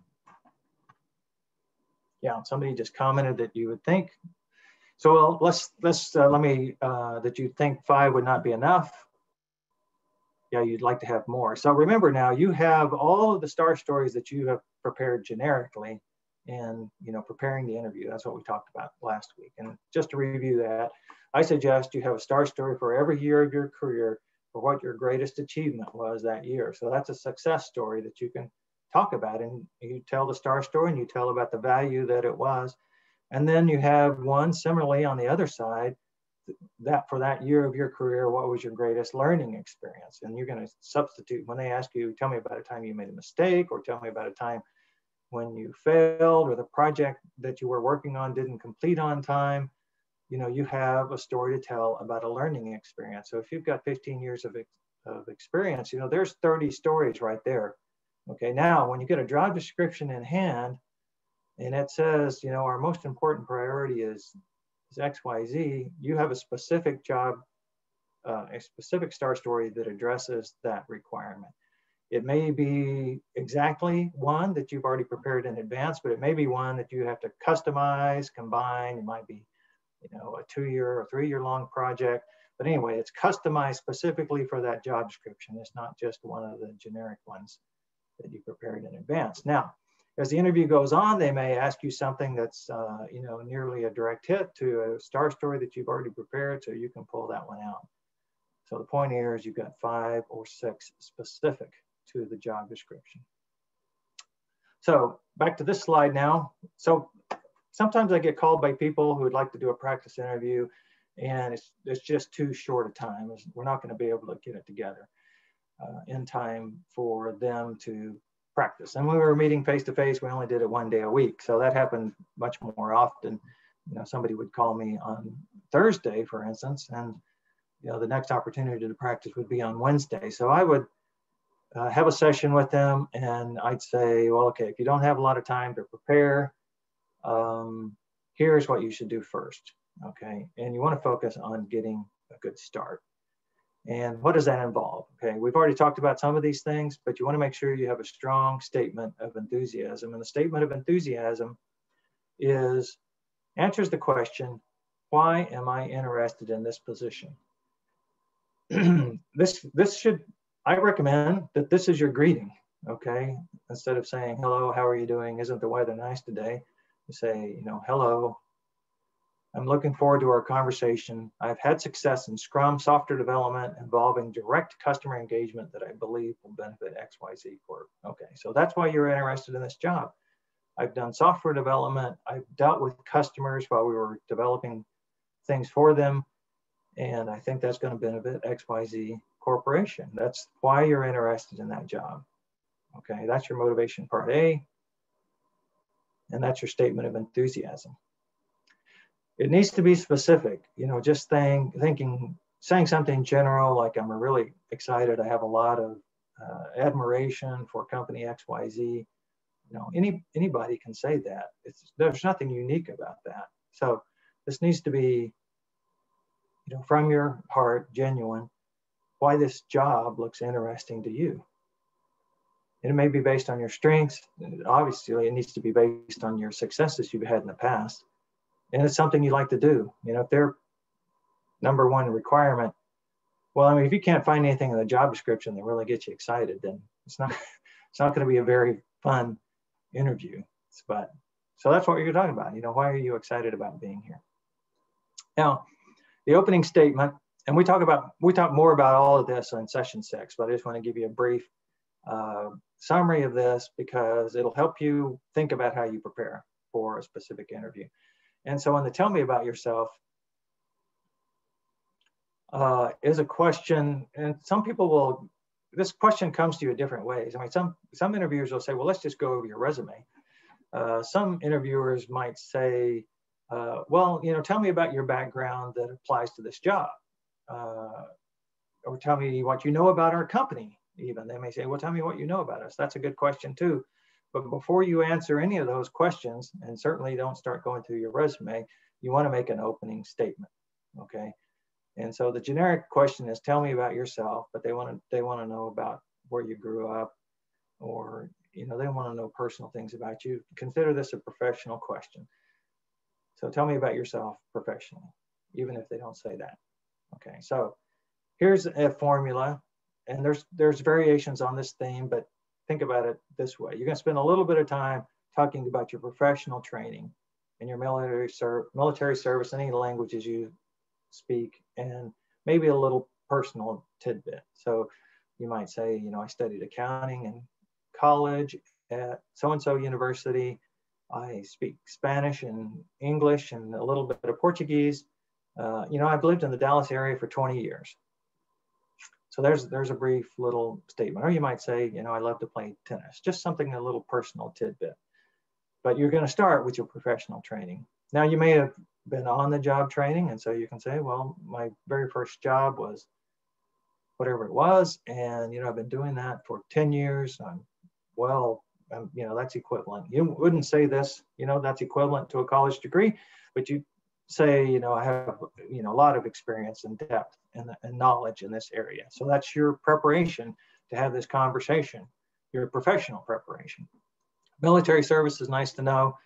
Yeah, somebody just commented that you would think. So let me, that you think 5 would not be enough. Yeah, you'd like to have more. So remember now, you have all of the star stories that you have prepared generically in preparing the interview. That's what we talked about last week. And just to review that, I suggest you have a star story for every year of your career for what your greatest achievement was that year. So that's a success story that you can talk about, and you tell the star story and you tell about the value that it was. And then you have one similarly on the other side, that for that year of your career, what was your greatest learning experience? And you're going to substitute when they ask you, tell me about a time you made a mistake, or tell me about a time when you failed, or the project that you were working on didn't complete on time. You have a story to tell about a learning experience. So if you've got 15 years of experience, there's 30 stories right there. Okay, now when you get a job description in hand and it says, our most important priority is XYZ, you have a specific job, a specific star story that addresses that requirement. It may be exactly one that you've already prepared in advance, but it may be one that you have to customize, combine. It might be, a 2-year or 3-year long project. But anyway, it's customized specifically for that job description. It's not just one of the generic ones that you prepared in advance. Now, as the interview goes on, they may ask you something that's, nearly a direct hit to a star story that you've already prepared, so you can pull that one out. So the point here is you've got 5 or 6 specific to the job description. So back to this slide now. So sometimes I get called by people who would like to do a practice interview, and it's just too short a time. We're not going to be able to get it together in time for them to practice. And when we were meeting face-to-face, we only did it 1 day a week. So that happened much more often. Somebody would call me on Thursday, for instance, and the next opportunity to practice would be on Wednesday. So I would have a session with them, and I'd say, well, okay, if you don't have a lot of time to prepare, here's what you should do first, okay? And you want to focus on getting a good start. And what does that involve? Okay, we've already talked about some of these things, but you want to make sure you have a strong statement of enthusiasm. And the statement of enthusiasm answers the question, why am I interested in this position? I recommend that this is your greeting, okay? Instead of saying, hello, how are you doing? Isn't the weather nice today? You say, hello, I'm looking forward to our conversation. I've had success in Scrum software development involving direct customer engagement that I believe will benefit XYZ Corp. Okay, so that's why you're interested in this job. I've done software development. I've dealt with customers while we were developing things for them. And I think that's going to benefit XYZ Corporation. That's why you're interested in that job. Okay, that's your motivation part A. And that's your statement of enthusiasm. It needs to be specific. Just thinking saying something general, like I'm really excited, I have a lot of admiration for company XYZ. You know, anybody can say that. There's nothing unique about that. So this needs to be, you know, from your heart, genuine, why this job looks interesting to you. And it may be based on your strengths. Obviously, it needs to be based on your successes you've had in the past. And it's something you like to do. You know, if their number one requirement, well, I mean, if you can't find anything in the job description that really gets you excited, then it's not going to be a very fun interview. But so that's what you're talking about. You know, why are you excited about being here? Now, the opening statement, and we talk more about all of this in session 6, but I just want to give you a brief summary of this because it'll help you think about how you prepare for a specific interview. And so on the tell me about yourself is a question, and some people will, this question comes to you in different ways. I mean, some interviewers will say, well, let's just go over your resume. Some interviewers might say, well, you know, tell me about your background that applies to this job. Or tell me what you know about our company. Even they may say, well, tell me what you know about us. That's a good question too. But before you answer any of those questions, and certainly don't start going through your resume, you want to make an opening statement, okay? And so the generic question is, tell me about yourself, but they want to know about where you grew up, or, you know, they want to know personal things about you. Consider this a professional question. So tell me about yourself professionally, even if they don't say that. Okay, so here's a formula, and there's variations on this theme, but think about it this way. You're going to spend a little bit of time talking about your professional training and your military service, any languages you speak, and maybe a little personal tidbit. So you might say, you know, I studied accounting in college at so-and-so university. I speak Spanish and English and a little bit of Portuguese. You know, I've lived in the Dallas area for 20 years. So there's a brief little statement. Or you might say, you know, I love to play tennis, just something, a little personal tidbit. But you're going to start with your professional training. Now, you may have been on the job training, and so you can say, well, my very first job was whatever it was, and, you know, I've been doing that for 10 years. You know, that's equivalent. You wouldn't say this, you know, that's equivalent to a college degree, but you say, you know, I have, you know, a lot of experience and depth and knowledge in this area. So that's your preparation to have this conversation, your professional preparation. Military service is nice to know,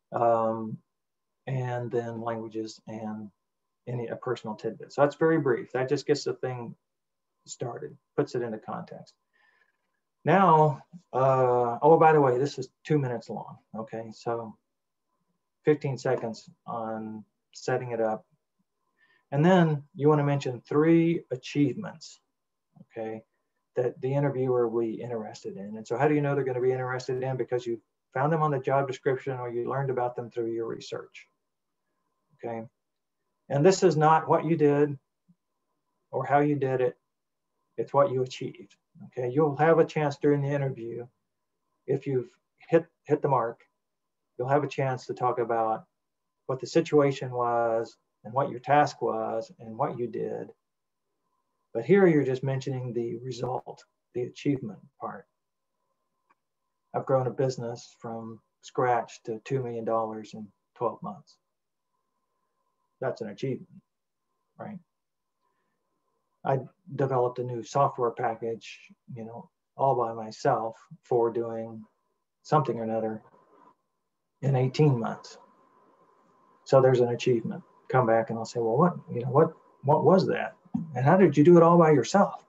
and then languages and a personal tidbit. So that's very brief. That just gets the thing started, puts it into context. Now, oh, by the way, this is 2 minutes long, okay? So 15 seconds on setting it up. And then you want to mention 3 achievements, okay, that the interviewer will be interested in. And so how do you know they're going to be interested in? Because you found them on the job description or you learned about them through your research, okay? And this is not what you did or how you did it. It's what you achieved, okay? You'll have a chance during the interview, if you've hit the mark, you'll have a chance to talk about what the situation was and what your task was and what you did. But here you're just mentioning the result, the achievement part. I've grown a business from scratch to $2 million in 12 months. That's an achievement, right? I developed a new software package, you know, all by myself for doing something or another in 18 months. So there's an achievement. Come back and I'll say, well, what was that? And how did you do it all by yourself?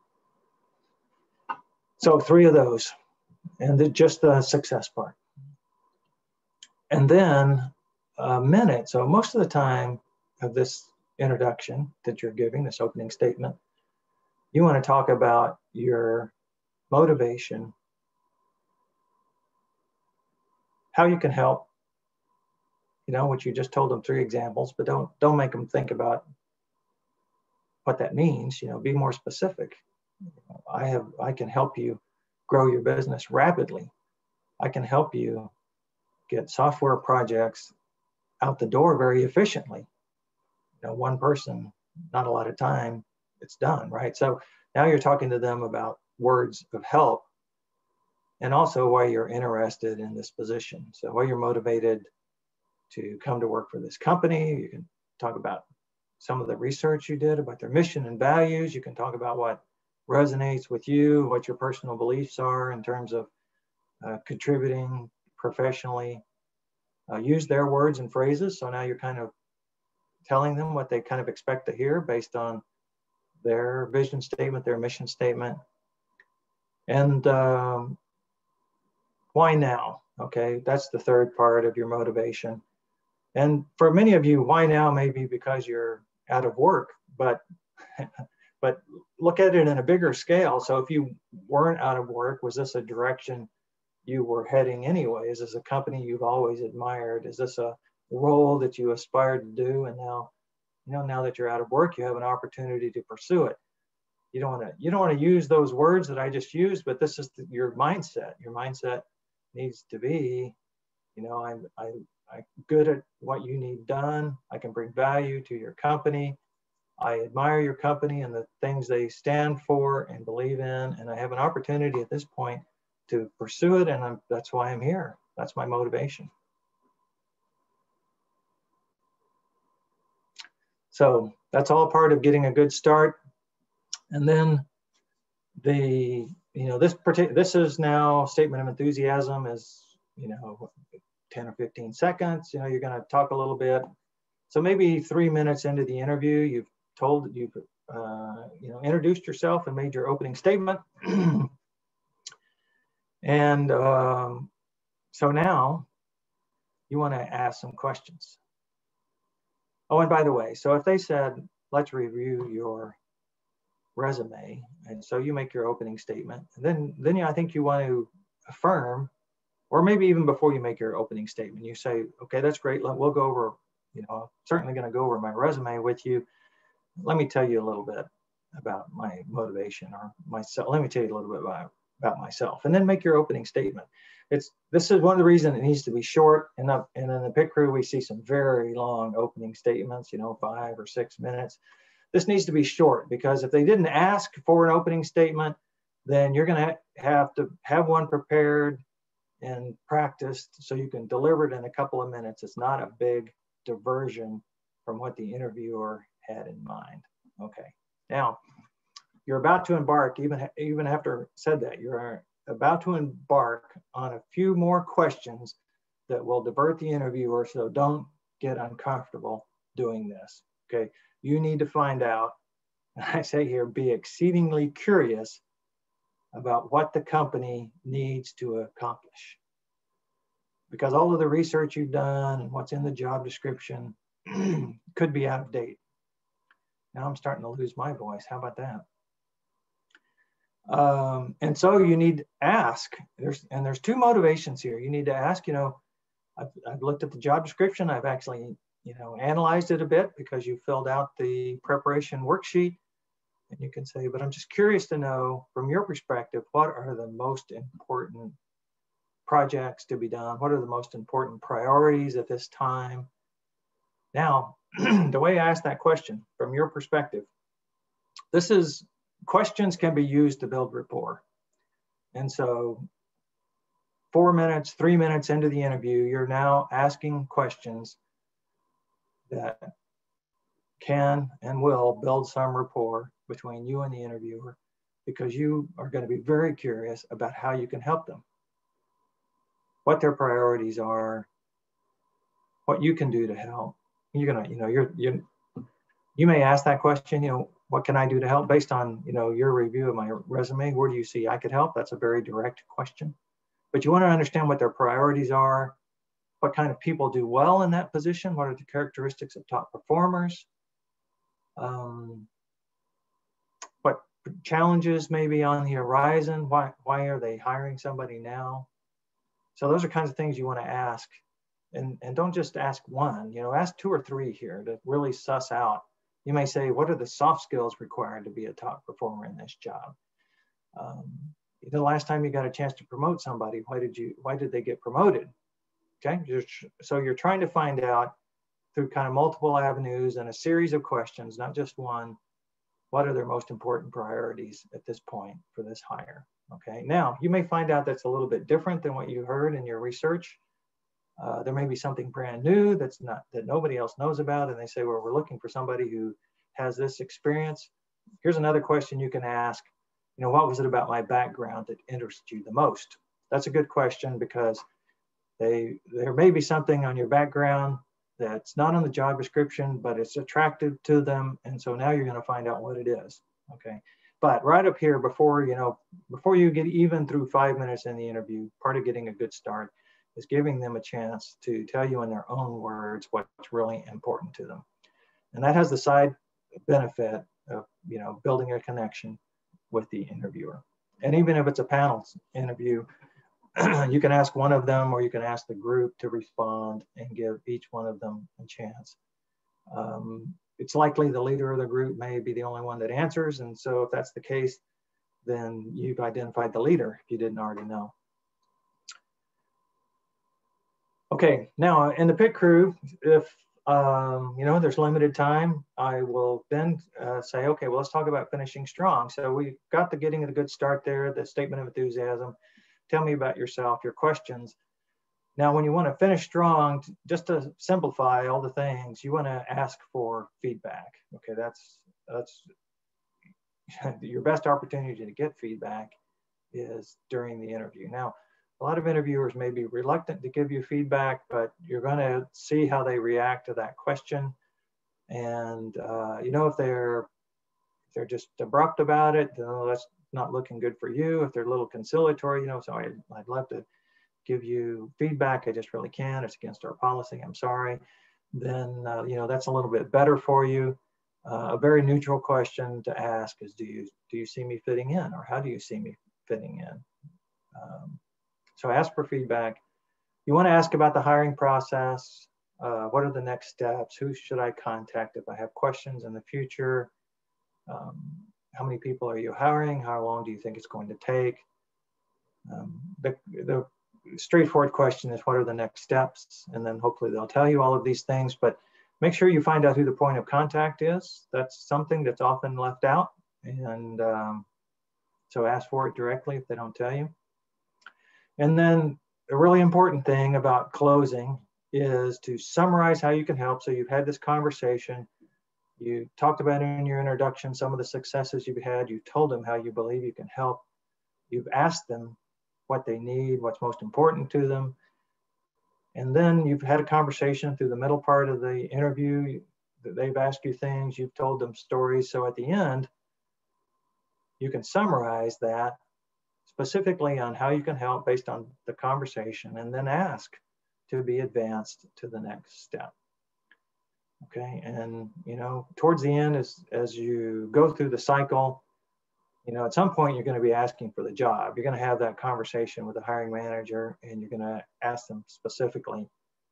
So 3 of those, and just the success part. And then a minute. So most of the time of this introduction that you're giving, this opening statement, you want to talk about your motivation, how you can help, you know, which you just told them 3 examples, but don't make them think about what that means. You know, be more specific. I can help you grow your business rapidly. I can help you get software projects out the door very efficiently. You know, one person not a lot of time, it's done, right? So now you're talking to them about words of help and also why you're interested in this position. So why you're motivated to come to work for this company. You can talk about some of the research you did about their mission and values. You can talk about what resonates with you, what your personal beliefs are in terms of contributing professionally. Use their words and phrases. So now you're kind of telling them what they kind of expect to hear based on their vision statement, their mission statement. And why now? Okay, that's the third part of your motivation. And for many of you, why now may be because you're out of work, but look at it in a bigger scale. So if you weren't out of work, was this a direction you were heading anyway? Is this a company you've always admired? Is this a role that you aspired to do? And now, now that you're out of work, you have an opportunity to pursue it. You don't want to use those words that I just used, but this is your mindset. Your mindset needs to be, I'm good at what you need done. I can bring value to your company. I admire your company and the things they stand for and believe in. And I have an opportunity at this point to pursue it. And that's why I'm here. That's my motivation. So that's all part of getting a good start. And then this is now statement of enthusiasm is, 10 or 15 seconds, you're going to talk a little bit. So maybe 3 minutes into the interview, you've introduced yourself and made your opening statement. And so now you want to ask some questions. Oh, and by the way, so if they said, let's review your resume, and so you make your opening statement, and then I think you want to affirm, or maybe even before you make your opening statement, you say, okay, that's great. We'll go over, I'm certainly going to go over my resume with you. Let me tell you a little bit about my motivation or myself. Let me tell you a little bit about myself, and then make your opening statement. This is one of the reasons it needs to be short. And in the pit crew, we see some very long opening statements, 5 or 6 minutes. This needs to be short, because if they didn't ask for an opening statement, then you're going to have one prepared and practiced so you can deliver it in a couple of minutes. It's not a big diversion from what the interviewer had in mind. Okay, now you're about to embark, even after said that, you're about to embark on a few more questions that will divert the interviewer, so don't get uncomfortable doing this. Okay, you need to find out, and I say here, be exceedingly curious about what the company needs to accomplish. Because all of the research you've done and what's in the job description could be out of date. Now I'm starting to lose my voice. How about that? And so you need to ask. There's two motivations here. You need to ask, I've looked at the job description. I've actually, analyzed it a bit because you filled out the preparation worksheet. And you can say, but I'm just curious to know, from your perspective, what are the most important projects to be done? What are the most important priorities at this time? Now, the way I ask that question, from your perspective, questions can be used to build rapport. And so 4 minutes, 3 minutes into the interview, you're now asking questions that can and will build some rapport between you and the interviewer, because you are going to be very curious about how you can help them, what their priorities are, what you can do to help. You're gonna, you may ask that question, what can I do to help based on, your review of my resume? Where do you see I could help? That's a very direct question. But you want to understand what their priorities are, what kind of people do well in that position, what are the characteristics of top performers, what challenges may be on the horizon, why are they hiring somebody now? So those are kinds of things you want to ask. And don't just ask one, ask 2 or 3 here to really suss out. You may say, what are the soft skills required to be a top performer in this job? The last time you got a chance to promote somebody, why did they get promoted? Okay, so you're trying to find out through kind of multiple avenues and a series of questions, not just one. What are their most important priorities at this point for this hire? Okay, now you may find out that's a little bit different than what you heard in your research. There may be something brand new that nobody else knows about, and they say, well, we're looking for somebody who has this experience. Here's another question you can ask. What was it about my background that interested you the most? That's a good question, because there may be something on your background that's not on the job description, but it's attractive to them. And so now you're going to find out what it is. Okay. But right up here, before you get even through 5 minutes in the interview, part of getting a good start is giving them a chance to tell you in their own words what's really important to them. And that has the side benefit of, building a connection with the interviewer. And even if it's a panel interview, you can ask one of them, or you can ask the group to respond and give each one of them a chance. It's likely the leader of the group may be the only one that answers. And so if that's the case, then you've identified the leader if you didn't already know. Okay, now in the pit crew, if there's limited time, I will then say, okay, well, let's talk about finishing strong. So we got the getting a good start there, the statement of enthusiasm. Tell me about yourself, your questions. Now, when you want to finish strong, just to simplify all the things, you want to ask for feedback. Okay, that's your best opportunity to get feedback is during the interview. Now, a lot of interviewers may be reluctant to give you feedback, but you're going to see how they react to that question. And if they're just abrupt about it, that's not looking good for you. If they're a little conciliatory, so I'd love to give you feedback, I just really can't, it's against our policy, I'm sorry, then that's a little bit better for you. A very neutral question to ask is, do you see me fitting in, or how do you see me fitting in? So ask for feedback. You want to ask about the hiring process. What are the next steps? Who should I contact if I have questions in the future? How many people are you hiring? How long do you think it's going to take? The straightforward question is, what are the next steps? And then hopefully they'll tell you all of these things, but make sure you find out who the point of contact is. That's something that's often left out. And so ask for it directly if they don't tell you. And then a really important thing about closing is to summarize how you can help. So you've had this conversation, you talked about in your introduction some of the successes you've had, you've told them how you believe you can help, you've asked them what they need, what's most important to them, and then you've had a conversation through the middle part of the interview, they've asked you things, you've told them stories. So at the end, you can summarize that specifically on how you can help based on the conversation, and then ask to be advanced to the next step. Okay, and towards the end, as you go through the cycle, at some point you're going to be asking for the job. You're going to have that conversation with the hiring manager, and you're going to ask them specifically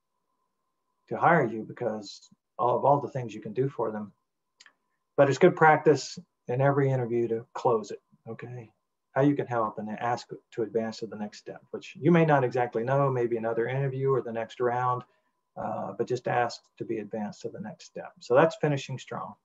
to hire you because of all the things you can do for them. But it's good practice in every interview to close it. Okay, how you can help, and then ask to advance to the next step, which you may not exactly know, maybe another interview or the next round, but just ask to be advanced to the next step. So that's finishing strong.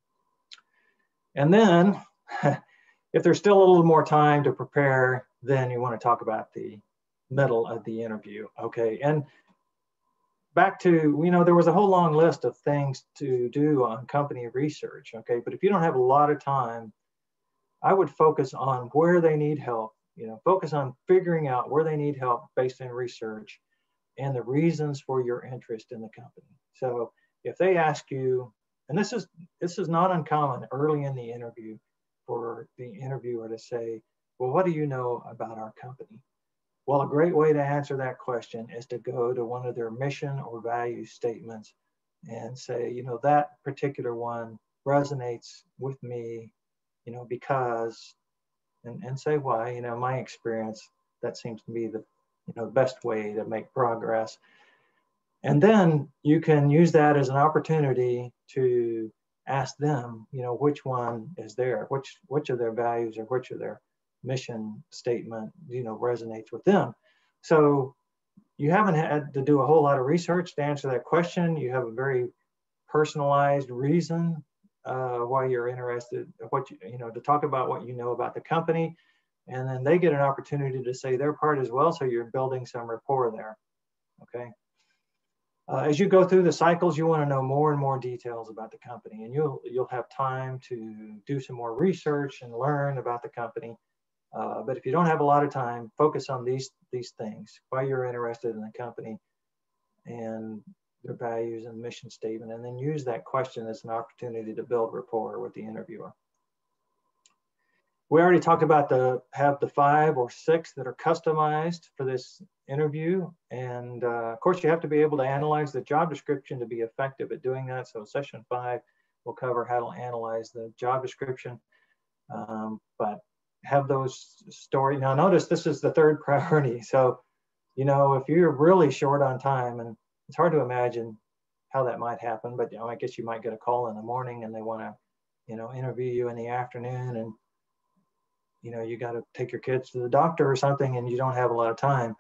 And then if there's still a little more time to prepare, then you want to talk about the middle of the interview. Okay, and back to, there was a whole long list of things to do on company research. Okay, but if you don't have a lot of time, I would focus on where they need help, focus on figuring out where they need help based on research and the reasons for your interest in the company. So if they ask you, and this is not uncommon early in the interview for the interviewer to say, well, what do you know about our company? Well, a great way to answer that question is to go to one of their mission or value statements and say, that particular one resonates with me, because, and say why. My experience, that seems to be the best way to make progress. And then you can use that as an opportunity to ask them, which one is there, which of their values or which of their mission statement, resonates with them. So, you haven't had to do a whole lot of research to answer that question. You have a very personalized reason why you're interested, to talk about what you know about the company. And then they get an opportunity to say their part as well. So you're building some rapport there, okay? As you go through the cycles, you want to know more and more details about the company, and you'll have time to do some more research and learn about the company. But if you don't have a lot of time, focus on these things, why you're interested in the company and their values and mission statement, and then use that question as an opportunity to build rapport with the interviewer. We already talked about have the 5 or 6 that are customized for this interview. And of course, you have to be able to analyze the job description to be effective at doing that. So session 5 will cover how to analyze the job description. But have those stories. Now notice this is the 3rd priority. So, if you're really short on time, and it's hard to imagine how that might happen, but I guess you might get a call in the morning and they want to, interview you in the afternoon, and you got to take your kids to the doctor or something and you don't have a lot of time.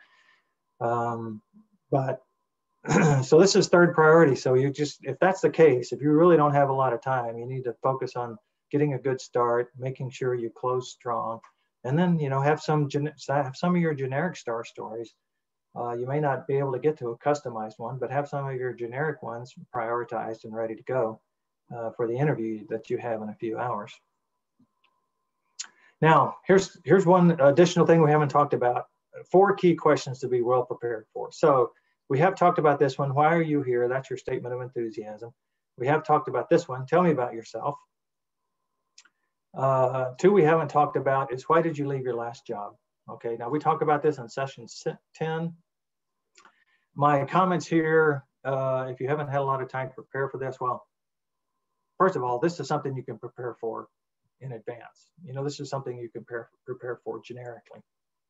But so this is 3rd priority. So if that's the case, if you really don't have a lot of time, you need to focus on getting a good start, making sure you close strong, and then, have some of your generic star stories. You may not be able to get to a customized one, but have some of your generic ones prioritized and ready to go for the interview that you have in a few hours. Now, here's one additional thing we haven't talked about. 4 key questions to be well prepared for. So we have talked about this one. Why are you here? That's your statement of enthusiasm. We have talked about this one. Tell me about yourself. 2 we haven't talked about is, why did you leave your last job? Okay, now we talked about this in session 10. My comments here, if you haven't had a lot of time to prepare for this, well, first of all, this is something you can prepare for in advance. This is something you can prepare for generically.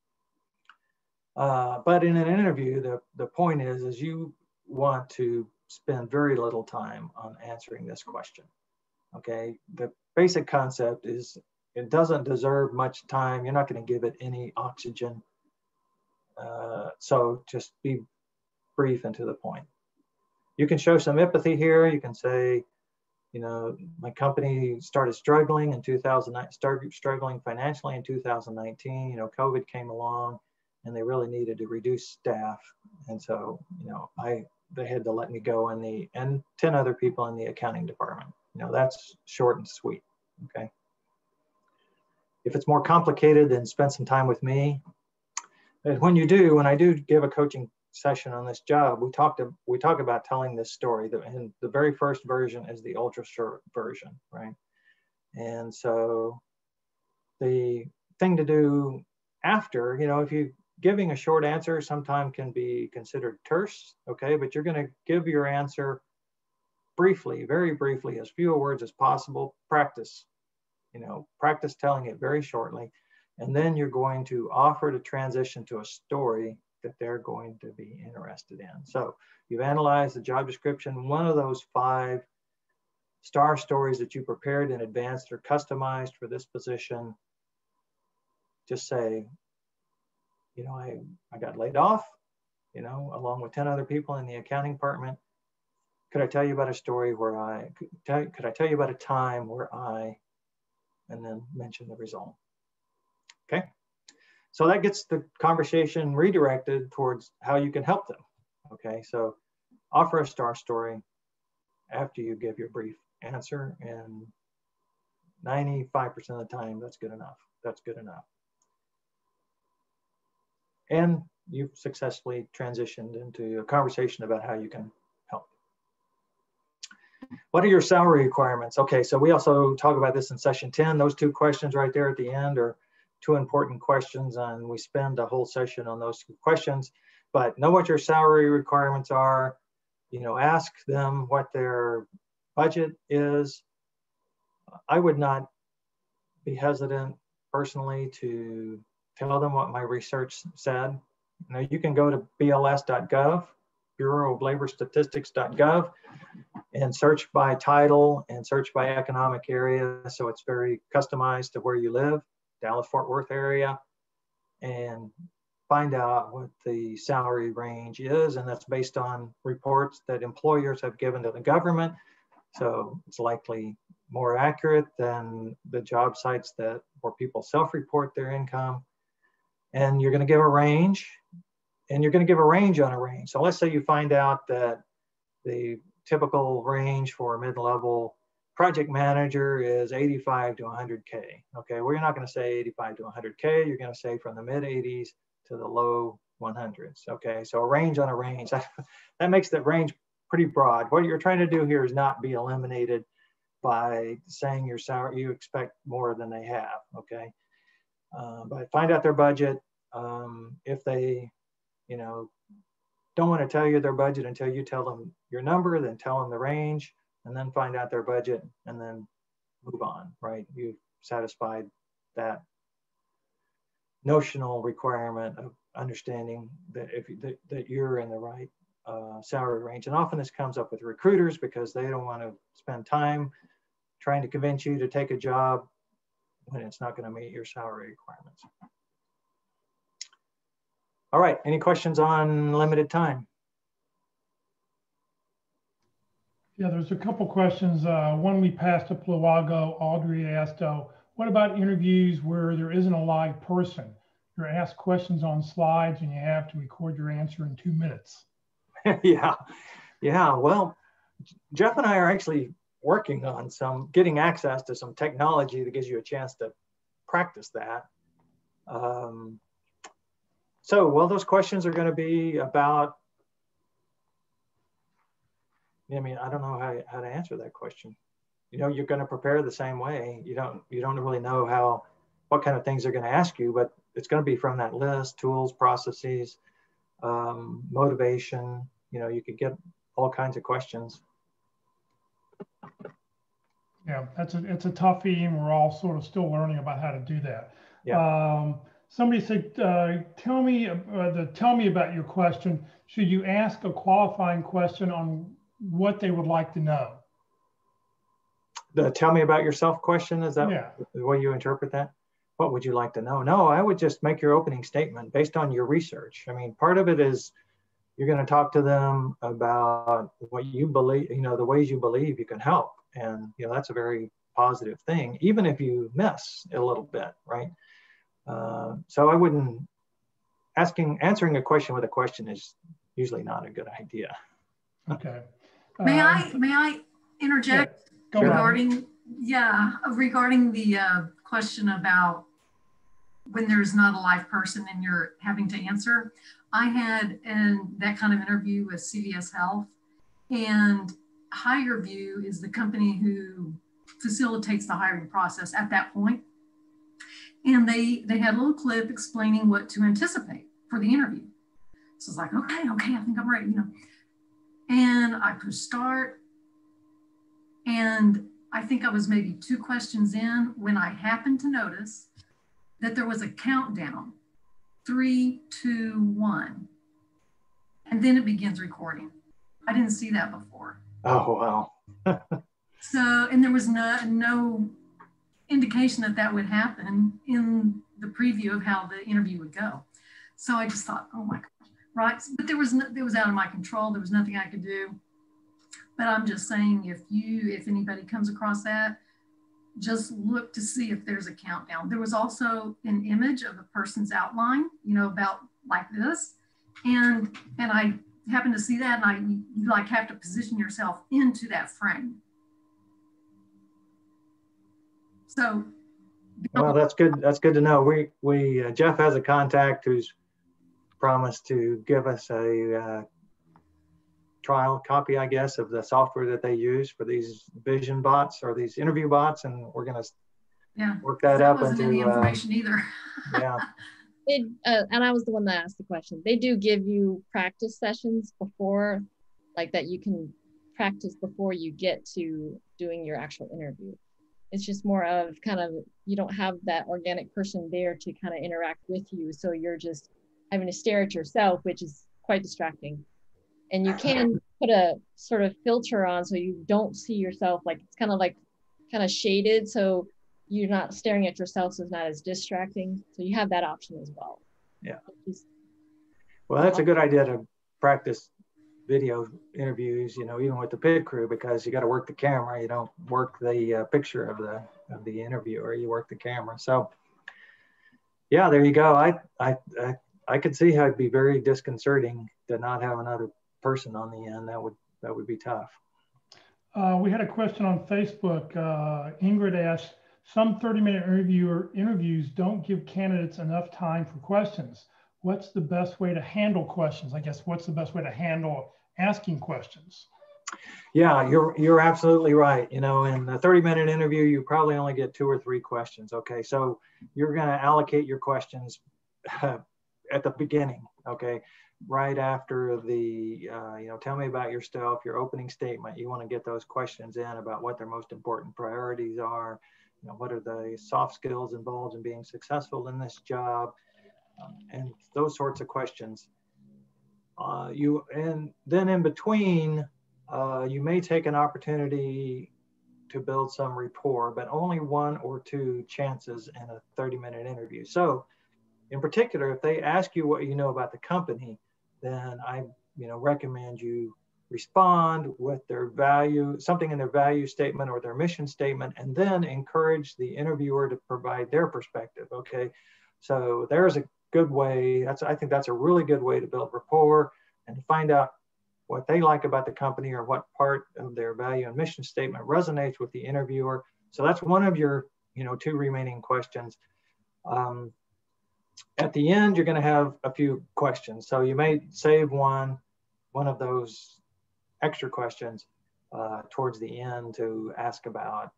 But in an interview, the point is you want to spend very little time on answering this question. Okay, the basic concept is it doesn't deserve much time. You're not going to give it any oxygen. So just be brief and to the point. You can show some empathy here. You can say, my company started struggling in 2009, started struggling financially in 2019. COVID came along and they really needed to reduce staff. And so, they had to let me go and 10 other people in the accounting department. That's short and sweet, okay? If it's more complicated, then spend some time with me. And when I do give a coaching session on this job, we talk about telling this story. And the very first version is the ultra short version, right? And so the thing to do after, if you giving a short answer sometimes can be considered terse, okay? But you're going to give your answer briefly, very briefly, as few words as possible. Practice, practice telling it very shortly. And then you're going to offer to transition to a story that they're going to be interested in. So you've analyzed the job description. One of those 5 star stories that you prepared in advance are customized for this position. Just say, I got laid off, along with 10 other people in the accounting department. Could I tell you about a story where could I tell you about a time where and then mention the result. Okay. So that gets the conversation redirected towards how you can help them. Okay, so offer a star story after you give your brief answer, and 95% of the time, that's good enough. That's good enough. And you've successfully transitioned into a conversation about how you can help. What are your salary requirements? Okay, so we also talk about this in session 10. Those 2 questions right there at the end are 2 important questions, and we spend a whole session on those 2 questions. But know what your salary requirements are. Ask them what their budget is. I would not be hesitant personally to tell them what my research said. You can go to bls.gov, Bureau of Labor Statistics.gov, and search by title and search by economic area. So it's very customized to where you live, Dallas-Fort Worth area, and find out what the salary range is, and that's based on reports that employers have given to the government. So it's likely more accurate than the job sites where people self-report their income. And you're going to give a range, and you're going to give a range on a range. So let's say you find out that the typical range for a mid-level project manager is 85 to 100K. Okay, well, you're not going to say 85 to 100K. You're going to say from the mid 80s to the low 100s. Okay, so a range on a range. That makes that range pretty broad. What you're trying to do here is not be eliminated by saying your salary, you expect more than they have. Okay, but find out their budget. If they, don't want to tell you their budget until you tell them your number, then tell them the range, and then find out their budget, and then move on, right? You've satisfied that notional requirement of understanding that that you're in the right salary range. And often this comes up with recruiters because they don't want to spend time trying to convince you to take a job when it's not going to meet your salary requirements. All right, any questions on limited time? Yeah, there's a couple questions. One we passed to Pluago. Audrey asked, what about interviews where there isn't a live person? You're asked questions on slides and you have to record your answer in 2 minutes. Yeah. Well, Jeff and I are actually working on getting access to some technology that gives you a chance to practice that. Well, those questions are going to be about, I don't know how to answer that question. You're going to prepare the same way. You don't really know what kind of things they're going to ask you, but it's going to be from that list: tools, processes, motivation. You could get all kinds of questions. Yeah, it's a toughie, and we're all sort of still learning about how to do that. Yeah. Somebody said, tell me about your question. Should you ask a qualifying question on what they would like to know? The tell me about yourself question, is that the way you interpret that? What would you like to know? No, I would just make your opening statement based on your research. Part of it is you're going to talk to them about what you believe, the ways you believe you can help. And, that's a very positive thing, even if you miss a little bit, right? So I wouldn't, answering a question with a question is usually not a good idea. Okay. May I interject regarding the question about when there's not a live person and you're having to answer? I had that kind of interview with CVS Health, and HireVue is the company who facilitates the hiring process at that point. And they had a little clip explaining what to anticipate for the interview. So it's like, okay, I think I'm ready, And I push start. And I think I was maybe 2 questions in when I happened to notice that there was a countdown, 3, 2, 1. And then it begins recording. I didn't see that before. Oh, wow. So, and there was no indication that would happen in the preview of how the interview would go. So I just thought, oh my gosh, right? But it was out of my control. There was nothing I could do. But I'm just saying, if anybody comes across that, just look to see if there's a countdown. There was also an image of a person's outline, about like this. And I happened to see that, and you like have to position yourself into that frame. So, well, that's good. That's good to know. We Jeff has a contact who's promised to give us a trial copy, I guess, of the software that they use for these vision bots or these interview bots, and we're going to work that up into any information either. Yeah. And I was the one that asked the question. They do give you practice sessions before, like that you can practice before you get to doing your actual interview. It's just more of you don't have that organic person there to kind of interact with you. So you're just having to stare at yourself, which is quite distracting. And you can put a sort of filter on so you don't see yourself, like it's kind of shaded. So you're not staring at yourself, so it's not as distracting. So you have that option as well. Yeah. Well, that's a good idea to practice video interviews, you know, even with the pit crew, because you got to work the camera. You don't work the picture of the interviewer, you work the camera. So yeah, there you go. I could see how it'd be very disconcerting to not have another person on the end. That would be tough. We had a question on Facebook. Ingrid asked, some 30-minute interviews don't give candidates enough time for questions. What's the best way to handle questions? I guess, what's the best way to handle asking questions? Yeah, you're absolutely right. You know, in a 30-minute interview, you probably only get 2 or 3 questions. Okay, so you're going to allocate your questions at the beginning. Okay, right after the you know, tell me about yourself, your opening statement. You want to get those questions in about what their most important priorities are. You know, what are the soft skills involved in being successful in this job, and those sorts of questions. And then in between, you may take an opportunity to build some rapport, but only 1 or 2 chances in a 30-minute interview. So in particular, if they ask you what you know about the company, then I recommend you respond with their value, something in their value statement or their mission statement, and then encourage the interviewer to provide their perspective. Okay, so there's a good way. I think that's a really good way to build rapport and to find out what they like about the company or what part of their value and mission statement resonates with the interviewer. So that's one of your 2 remaining questions. At the end, you're going to have a few questions. So you may save one of those extra questions towards the end to ask about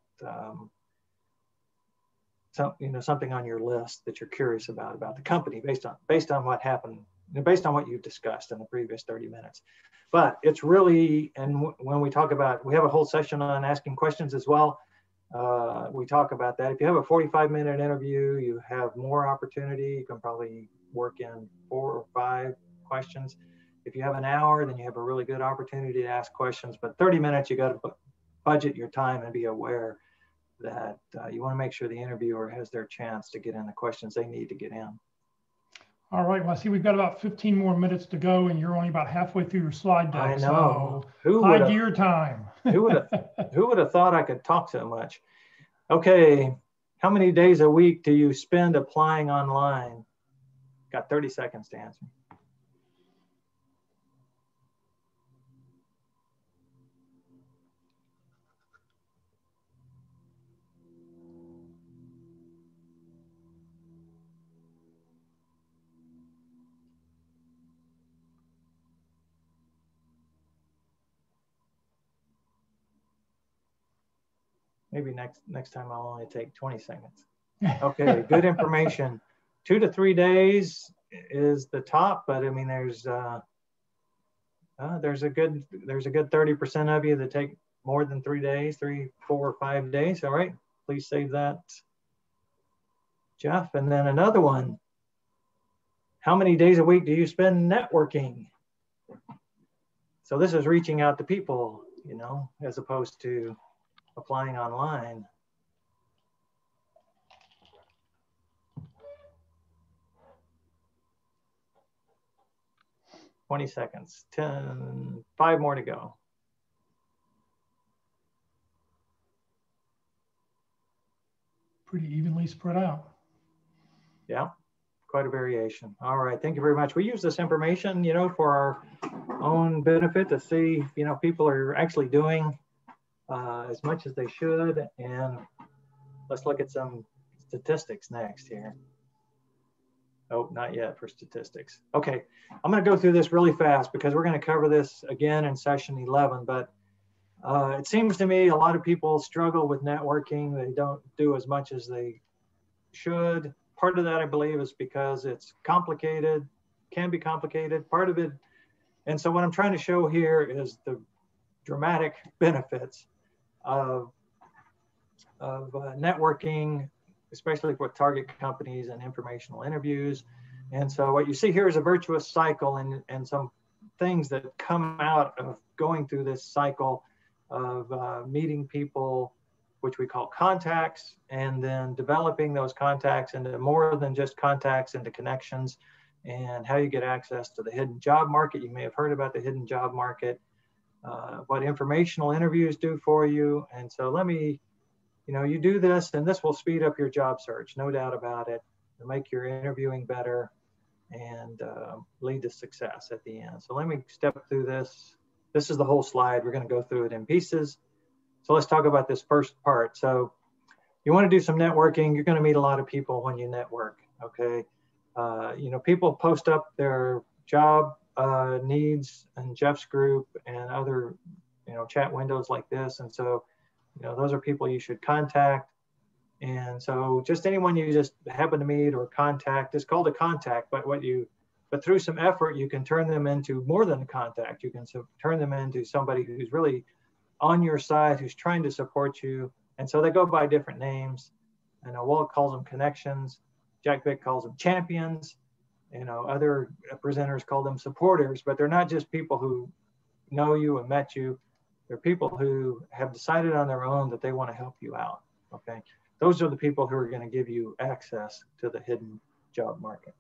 something on your list that you're curious about the company based on what happened, based on what you've discussed in the previous 30 minutes. But it's really, and when we talk about, we have a whole session on asking questions as well. We talk about that. If you have a 45-minute interview, you have more opportunity. You can probably work in 4 or 5 questions. If you have an hour, then you have a really good opportunity to ask questions. But 30 minutes, you got to budget your time and be aware that you want to make sure the interviewer has their chance to get in the questions they need to get in. All right. Well, I see we've got about 15 more minutes to go, and you're only about halfway through your slide deck. I know. So high gear time. who would have thought I could talk so much? Okay. How many days a week do you spend applying online? Got 30 seconds to answer. Maybe next time I'll only take 20 seconds. Okay, good information. 2 to 3 days is the top, but I mean there's a good 30% of you that take more than 3 days, 3, 4, or 5 days. All right, please save that, Jeff. And then another one. How many days a week do you spend networking? So this is reaching out to people, as opposed to applying online. "20 seconds, 10, 5 more to go. Pretty evenly spread out. Yeah, quite a variation. All right, thank you very much. We use this information, for our own benefit to see, people are actually doing as much as they should. And let's look at some statistics next here. Oh, not yet for statistics. Okay, I'm going to go through this really fast because we're going to cover this again in session 11. But it seems to me a lot of people struggle with networking. They don't do as much as they should. Part of that, I believe, is because it's complicated, can be complicated. Part of it, and so what I'm trying to show here is the dramatic benefits of networking, especially with target companies and informational interviews. And so what you see here is a virtuous cycle and some things that come out of going through this cycle of meeting people, which we call contacts, and then developing those contacts into more than just contacts, into connections, and how you get access to the hidden job market. You may have heard about the hidden job market, what informational interviews do for you. And so let me, you do this and this will speed up your job search, no doubt about it. It'll make your interviewing better and lead to success at the end. So let me step through this. This is the whole slide. We're going to go through it in pieces. So let's talk about this first part. So you want to do some networking. You're going to meet a lot of people when you network. Okay. People post up their job needs in Jeff's group and other, chat windows like this. And so, those are people you should contact. And so just anyone you just happen to meet or contact, it's called a contact, but through some effort, you can turn them into more than a contact. You can turn them into somebody who's really on your side, who's trying to support you. And so they go by different names. Walt calls them connections. Jack Vick calls them champions. Other presenters call them supporters, but they're not just people who know you and met you. They're people who have decided on their own that they want to help you out. Okay. Those are the people who are going to give you access to the hidden job market.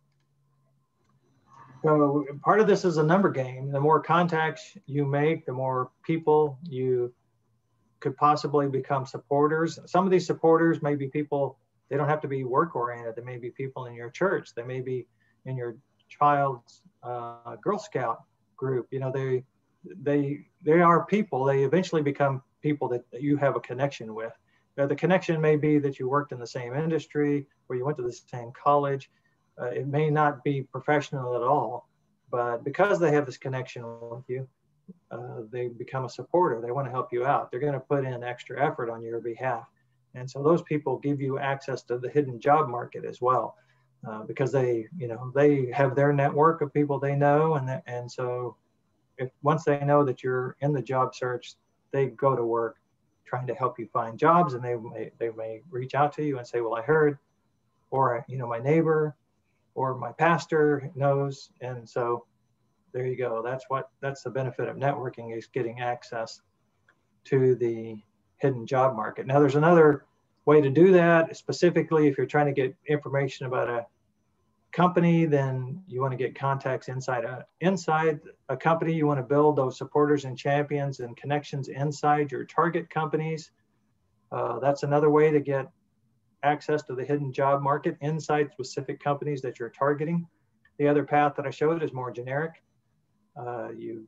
So part of this is a number game. The more contacts you make, the more people you could possibly become supporters. Some of these supporters may be people, they don't have to be work oriented. They may be people in your church. They may be in your child's Girl Scout group. They are people. They eventually become people that you have a connection with. The connection may be that you worked in the same industry or you went to the same college. It may not be professional at all, but because they have this connection with you, they become a supporter. They want to help you out. They're going to put in extra effort on your behalf. And so those people give you access to the hidden job market as well, because they have their network of people they know. And so once they know that you're in the job search, they go to work trying to help you find jobs, and they may reach out to you and say, well, I heard, or, my neighbor or my pastor knows. And so there you go. That's the benefit of networking, is getting access to the hidden job market. Now there's another way to do that. Specifically, if you're trying to get information about a company, then you want to get contacts inside a company. You want to build those supporters and champions and connections inside your target companies. That's another way to get access to the hidden job market inside specific companies that you're targeting. The other path that I showed is more generic. You're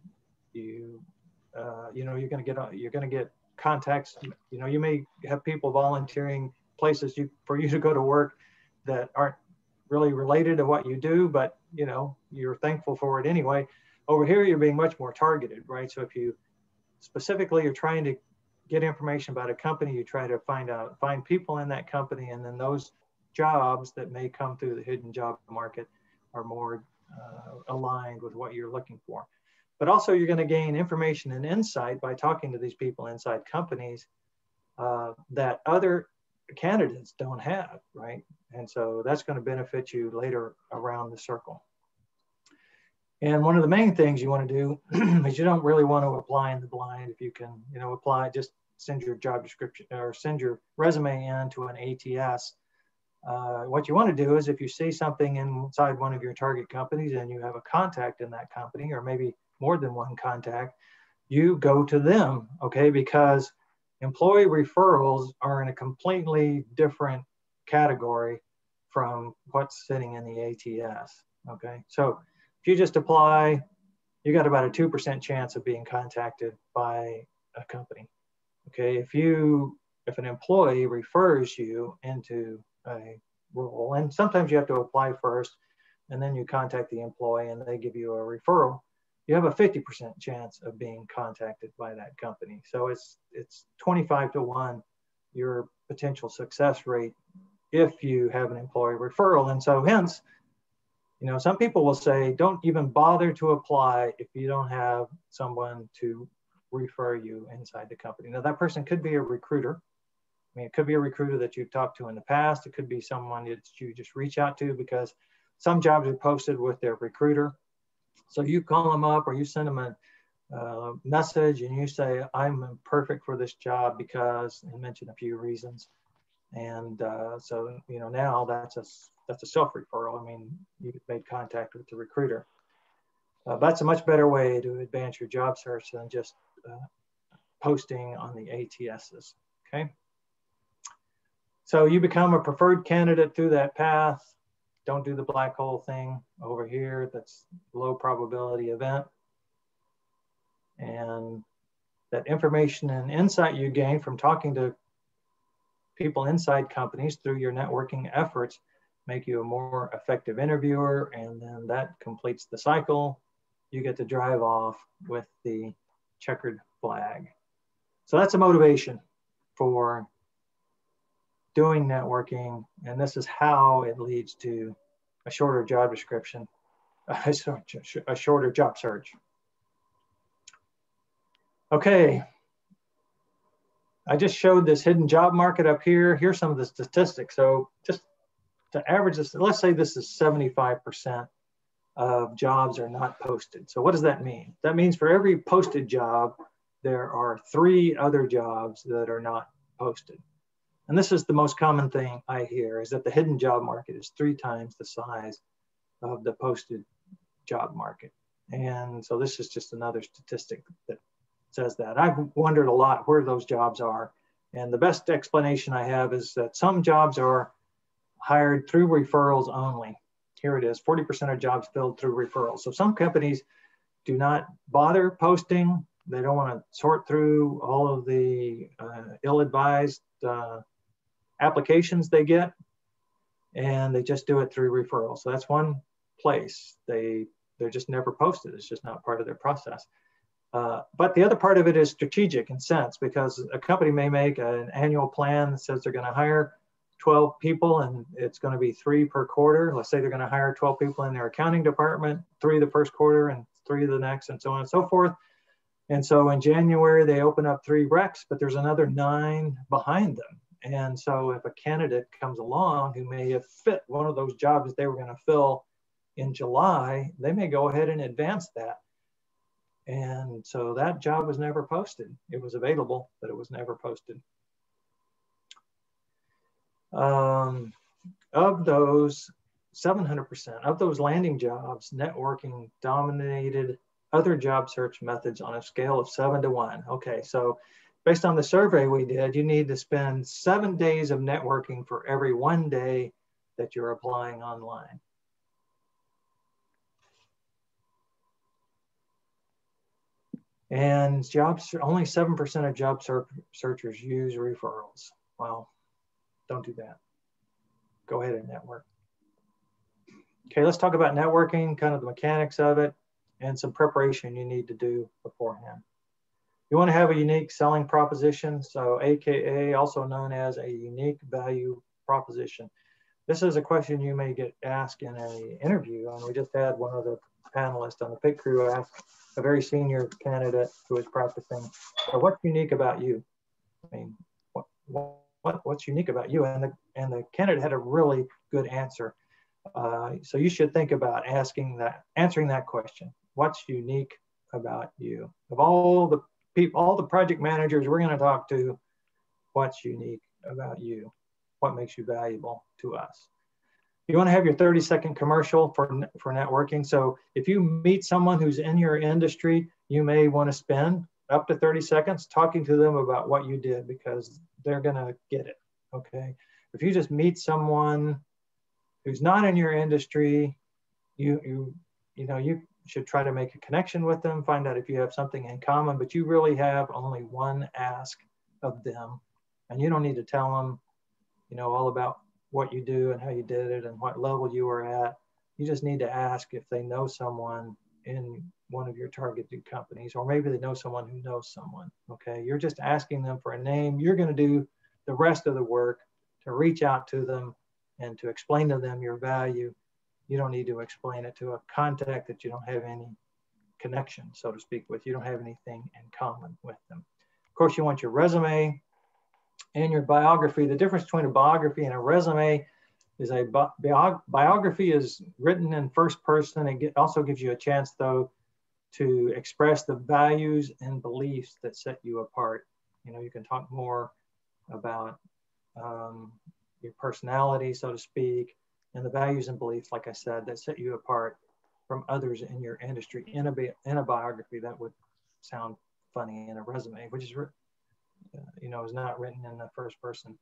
going to get contacts. You may have people volunteering places for you to go to work that aren't really related to what you do, but you're thankful for it anyway. Over here, you're being much more targeted, right? So if you specifically are trying to get information about a company, you try to find people in that company, and then those jobs that may come through the hidden job market are more aligned with what you're looking for. But also you're going to gain information and insight by talking to these people inside companies that other candidates don't have, right? And so that's going to benefit you later around the circle. And one of the main things you want to do is you don't really want to apply in the blind. If you can, apply, just send your job description or send your resume in to an ATS. What you want to do is, if you see something inside one of your target companies and you have a contact in that company, or maybe more than one contact, you go to them, okay? Because employee referrals are in a completely different category from what's sitting in the ATS, okay? So if you just apply, you got about a 2% chance of being contacted by a company, okay? If an employee refers you into a role, and sometimes you have to apply first, and then you contact the employee and they give you a referral, you have a 50% chance of being contacted by that company. So it's 25 to 1, your potential success rate if you have an employee referral. And so hence, some people will say, don't even bother to apply if you don't have someone to refer you inside the company. Now that person could be a recruiter. I mean, it could be a recruiter that you've talked to in the past. It could be someone that you just reach out to, because some jobs are posted with their recruiter. So you call them up or you send them a message and you say, I'm perfect for this job because, and mention a few reasons. And so, now that's a that's a self-referral. I mean, you made contact with the recruiter. That's a much better way to advance your job search than just posting on the ATSs, okay? So you become a preferred candidate through that path. Don't do the black hole thing over here. That's low probability event. And that information and insight you gain from talking to people inside companies through your networking efforts make you a more effective interviewer, and then that completes the cycle. You get to drive off with the checkered flag. So that's a motivation for doing networking, and this is how it leads to a shorter job description, a shorter job search. Okay, I just showed this hidden job market up here. Here's some of the statistics. So just to average this, let's say this is 75% of jobs are not posted. So what does that mean? That means for every posted job, there are 3 other jobs that are not posted. And this is the most common thing I hear, is that the hidden job market is 3 times the size of the posted job market. And so this is just another statistic that says that. I've wondered a lot where those jobs are. And the best explanation I have is that some jobs are hired through referrals only. Here it is, 40% of jobs filled through referrals. So some companies do not bother posting. They don't want to sort through all of the ill-advised applications they get, and they just do it through referrals. So that's one place. They're just never posted. It's just not part of their process. But the other part of it is strategic in sense, because a company may make an annual plan that says they're going to hire 12 people and it's going to be 3 per quarter. Let's say they're going to hire 12 people in their accounting department, 3 the first quarter and 3 the next, and so on and so forth. And so in January, they open up 3 recs, but there's another 9 behind them. And so if a candidate comes along who may have fit one of those jobs they were going to fill in July, they may go ahead and advance that. And so that job was never posted. It was available, but it was never posted. Of those 700% of those landing jobs, networking dominated other job search methods on a scale of 7 to 1. Okay, so based on the survey we did, you need to spend 7 days of networking for every 1 day that you're applying online. And only 7% of job searchers use referrals. Well, don't do that. Go ahead and network. Okay, let's talk about networking, kind of the mechanics of it, and some preparation you need to do beforehand. You want to have a unique selling proposition, so AKA, also known as a unique value proposition. This is a question you may get asked in an interview, and we just had one of the panelists on the pit crew ask a very senior candidate who was practicing, so what's unique about you? I mean, what's unique about you? And the candidate had a really good answer. So you should think about answering that question. What's unique about you? Of all the people, all the project managers we're going to talk to, what's unique about you? What makes you valuable to us? You want to have your 30-second commercial for networking. So if you meet someone who's in your industry, you may want to spend up to 30 seconds talking to them about what you did, because they're going to get it, okay? If you just meet someone who's not in your industry, you should try to make a connection with them, find out if you have something in common, but you really have only one ask of them. And you don't need to tell them, all about what you do and how you did it and what level you were at. You just need to ask if they know someone in one of your targeted companies, or maybe they know someone who knows someone, okay? You're just asking them for a name. You're going to do the rest of the work to reach out to them and to explain to them your value. You don't need to explain it to a contact that you don't have any connection, so to speak, with. You don't have anything in common with them. Of course, you want your resume and your biography. The difference between a biography and a resume is a biography is written in first person. It also gives you a chance, though, to express the values and beliefs that set you apart. You can talk more about your personality, so to speak, and the values and beliefs, like I said, that set you apart from others in your industry in a biography. That would sound funny in a resume, which is, is not written in the first person.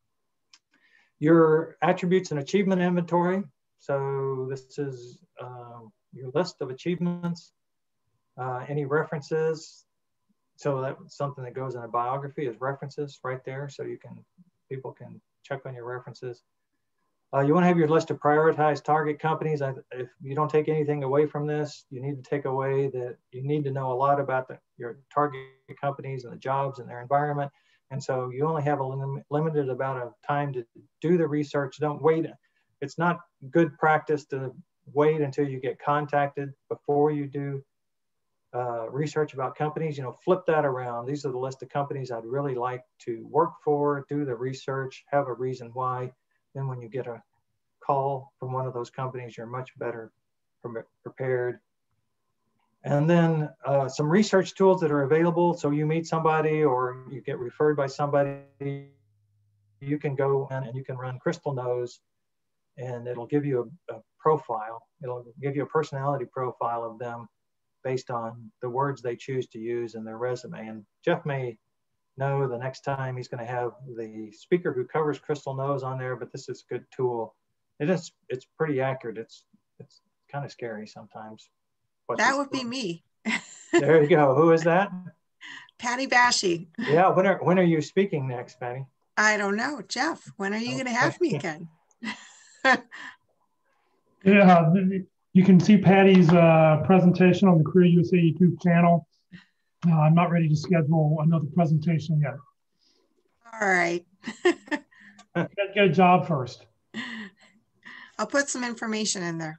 Your attributes and achievement inventory. So this is your list of achievements, any references. So that's something that goes in a biography is references right there. So people can check on your references. You want to have your list of prioritized target companies. If you don't take anything away from this, you need to take away that you need to know a lot about your target companies and the jobs and their environment. And so you only have a limited amount of time to do the research. Don't wait. It's not good practice to wait until you get contacted before you do research about companies. Flip that around. These are the list of companies I'd really like to work for, do the research, have a reason why. Then when you get a call from one of those companies, you're much better prepared. And then some research tools that are available. So you meet somebody or you get referred by somebody, you can go in and you can run Crystal Knows, and it'll give you a profile. It'll give you a personality profile of them based on the words they choose to use in their resume. And Jeff may know the next time he's going to have the speaker who covers Crystal Knows on there, but this is a good tool. It's pretty accurate. It's kind of scary sometimes. That would be me. There you go. Who is that? Patty Bashy. Yeah. When are you speaking next, Patty? I don't know. Jeff, when are you going to have me again? Yeah, you can see Patty's presentation on the Career USA YouTube channel. I'm not ready to schedule another presentation yet. All right. Get a job first. I'll put some information in there.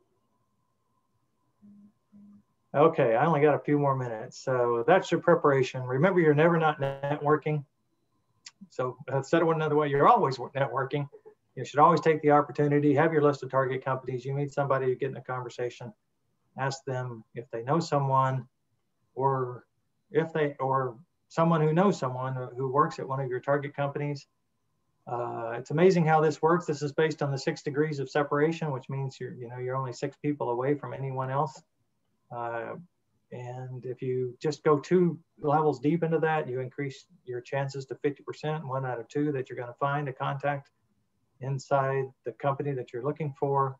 Okay, I only got a few more minutes. So that's your preparation. Remember, you're never not networking. So said it another way, you're always networking. You should always take the opportunity, have your list of target companies. You meet somebody, you get in a conversation, ask them if they know someone, or someone who knows someone who works at one of your target companies. It's amazing how this works. This is based on the 6 degrees of separation, which means you're only 6 people away from anyone else. And if you just go 2 levels deep into that, you increase your chances to 50%, 1 out of 2 that you're going to find a contact inside the company that you're looking for.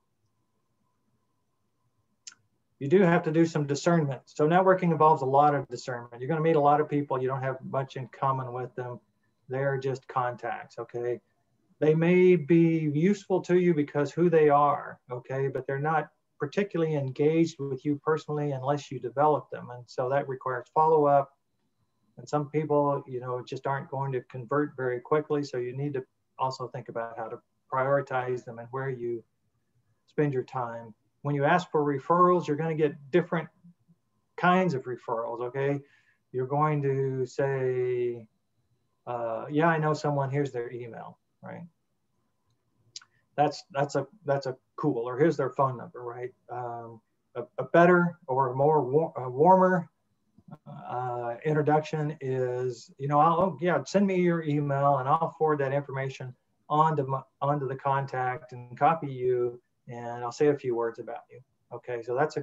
You do have to do some discernment. So networking involves a lot of discernment. You're going to meet a lot of people. You don't have much in common with them. They're just contacts, okay? They may be useful to you because who they are, okay? But they're not particularly engaged with you personally unless you develop them. And so that requires follow-up. And some people, just aren't going to convert very quickly. So you need to also think about how to prioritize them and where you spend your time. When you ask for referrals, you're going to get different kinds of referrals, okay? You're going to say, yeah, I know someone, here's their email, right? That's a cool, or here's their phone number, right? A better or a more warmer introduction is, send me your email and I'll forward that information onto the contact and copy you, and I'll say a few words about you. Okay, so that's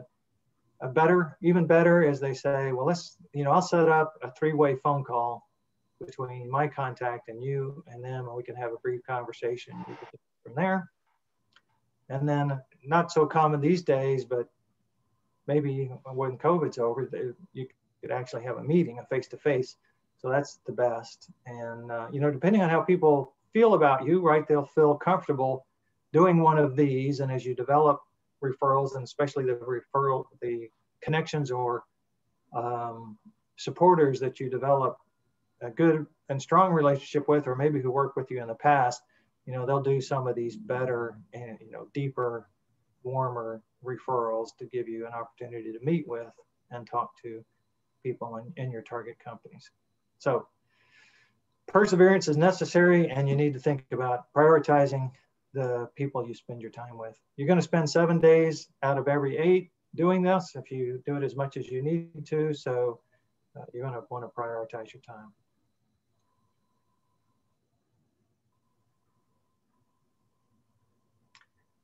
even better is they say, well, I'll set up a 3-way phone call between my contact and you and them, and we can have a brief conversation from there. And then, not so common these days, but maybe when COVID's over, you could actually have a meeting, a face-to-face. So that's the best. And, depending on how people feel about you, right, they'll feel comfortable doing one of these. And as you develop referrals, and especially the connections or supporters that you develop a good and strong relationship with, or maybe who worked with you in the past, they'll do some of these better and, deeper, warmer referrals to give you an opportunity to meet with and talk to people in your target companies. So perseverance is necessary, and you need to think about prioritizing the people you spend your time with. You're going to spend 7 days out of every 8 doing this if you do it as much as you need to. So you're going to want to prioritize your time.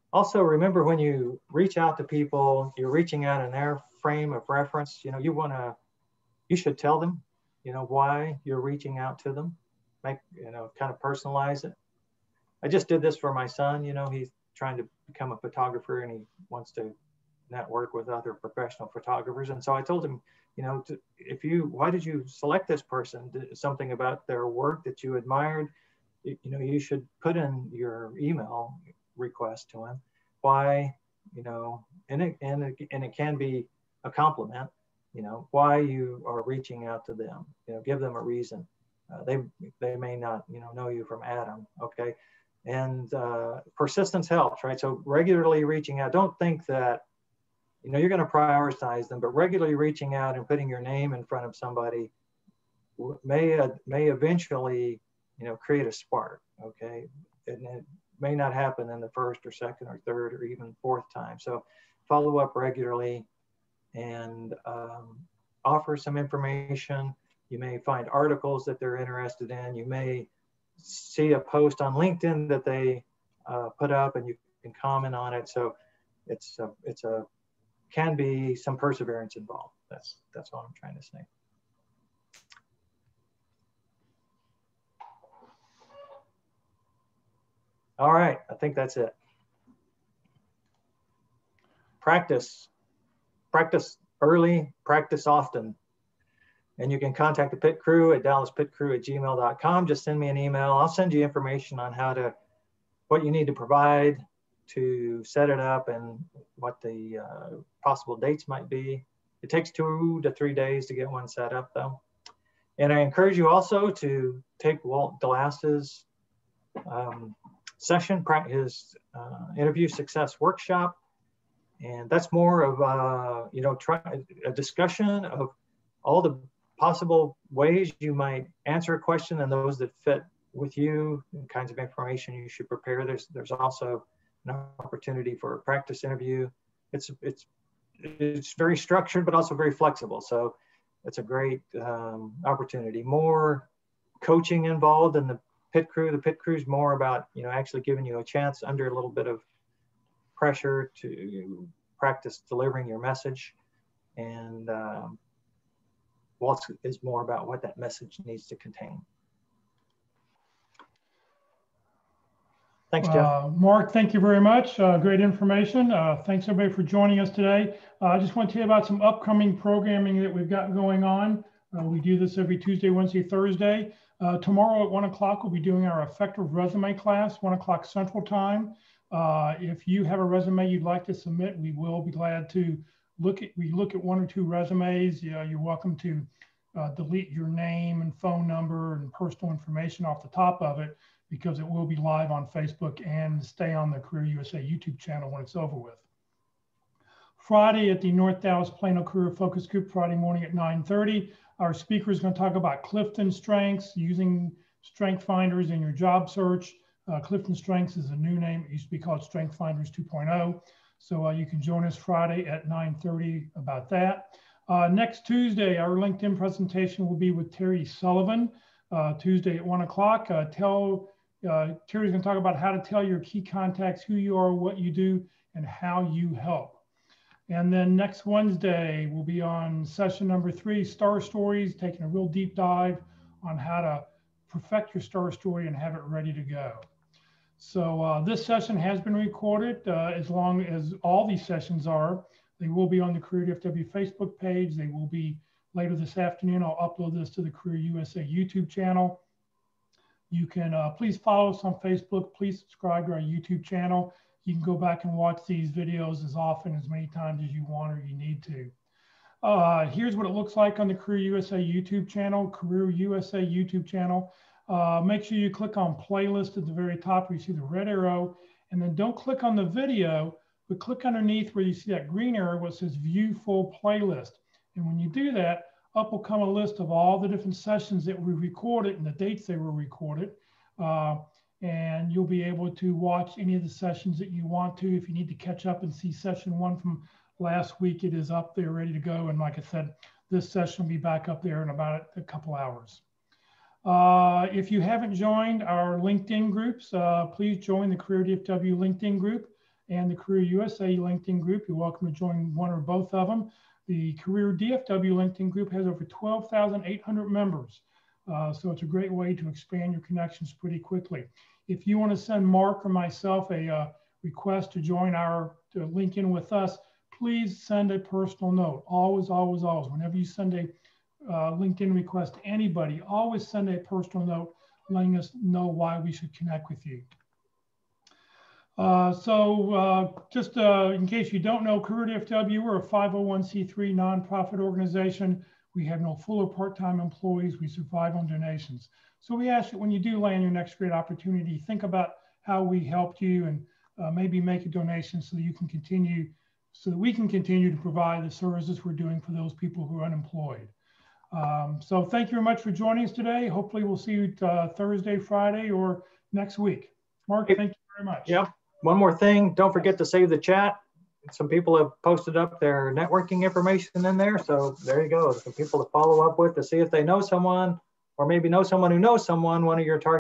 Also, remember when you reach out to people, you're reaching out in their frame of reference. You know, you should tell them, you know, why you're reaching out to them. Make, you know, kind of personalize it. I just did this for my son. You know, he's trying to become a photographer and he wants to network with other professional photographers. And so I told him, you know, why did you select this person? Something about their work that you admired. You know, you should put in your email request to him why, you know, and it can be a compliment, you know, why you are reaching out to them. You know, give them a reason. They may not, you know you from Adam. Okay. And persistence helps, right? So regularly reaching out. Don't think that, you know, you're going to prioritize them, but regularly reaching out and putting your name in front of somebody may eventually, you know, create a spark. Okay. And it may not happen in the first or second or third or even fourth time. So follow up regularly and offer some information. You may find articles that they're interested in. You may see a post on LinkedIn that they put up and you can comment on it. So can be some perseverance involved. That's all I'm trying to say. All right, I think that's it. Practice early, practice often. And you can contact the Pit Crew at dallaspitcrew@gmail.com. Just send me an email. I'll send you information on what you need to provide to set it up and what the possible dates might be. It takes 2 to 3 days to get one set up though. And I encourage you also to take Walt Glass's session, his interview success workshop. And that's more of you know, a discussion of all the possible ways you might answer a question and those that fit with you, and kinds of information you should prepare. There's also an opportunity for a practice interview. It's very structured, but also very flexible. So it's a great opportunity. More coaching involved in the Pit Crew. The Pit Crew is more about, you know, actually giving you a chance under a little bit of pressure to practice delivering your message. And Waltz is more about what that message needs to contain. Thanks, Jeff. Mark, thank you very much. Great information. Thanks everybody for joining us today. I just want to tell you about some upcoming programming that we've got going on. We do this every Tuesday, Wednesday, Thursday. Tomorrow at 1 o'clock, we'll be doing our effective resume class, 1 o'clock Central Time. If you have a resume you'd like to submit, we will be glad to look at 1 or 2 resumes. You're welcome to delete your name and phone number and personal information off the top of it, because it will be live on Facebook and stay on the Career USA YouTube channel when it's over with. Friday at the North Dallas Plano Career Focus Group, Friday morning at 9:30, our speaker is going to talk about Clifton Strengths, using Strength Finders in your job search. Clifton Strengths is a new name. It used to be called Strength Finders 2.0. So you can join us Friday at 9:30 about that. Next Tuesday, our LinkedIn presentation will be with Terry Sullivan, Tuesday at 1 o'clock. Terry's going to talk about how to tell your key contacts who you are, what you do, and how you help. And then next Wednesday, we'll be on session number 3, Star Stories, taking a real deep dive on how to perfect your star story and have it ready to go. So this session has been recorded, as long as all these sessions are. They will be on the Career DFW Facebook page. They will be later this afternoon. I'll upload this to the Career USA YouTube channel. You can please follow us on Facebook. Please subscribe to our YouTube channel. You can go back and watch these videos as often, as many times as you want or you need to. Here's what it looks like on the Career USA YouTube channel, Career USA YouTube channel. Make sure you click on playlist at the very top where you see the red arrow, and then don't click on the video, but click underneath where you see that green arrow where it says view full playlist. And when you do that, up will come a list of all the different sessions that we recorded and the dates they were recorded. And you'll be able to watch any of the sessions that you want to. If you need to catch up and see session 1 from last week, it is up there ready to go. And like I said, this session will be back up there in about a couple hours. If you haven't joined our LinkedIn groups, please join the Career DFW LinkedIn group. and the Career USA LinkedIn group. You're welcome to join one or both of them. The Career DFW LinkedIn group has over 12,800 members. So it's a great way to expand your connections pretty quickly. If you want to send Mark or myself a request to join to link in with us, please send a personal note. Always, always, always. Whenever you send a LinkedIn request to anybody, always send a personal note letting us know why we should connect with you. Just in case you don't know, Career DFW, we're a 501c3 nonprofit organization. We have no full or part-time employees. We survive on donations. So we ask that when you do land your next great opportunity, think about how we helped you and maybe make a donation so that you can continue, so that we can continue to provide the services we're doing for those people who are unemployed. So thank you very much for joining us today. Hopefully we'll see you Thursday, Friday, or next week. Mark, thank you very much. Yep. One more thing, don't forget to save the chat. Some people have posted up their networking information in there. So there you go. Some people to follow up with to see if they know someone, or maybe know someone who knows someone, one of your target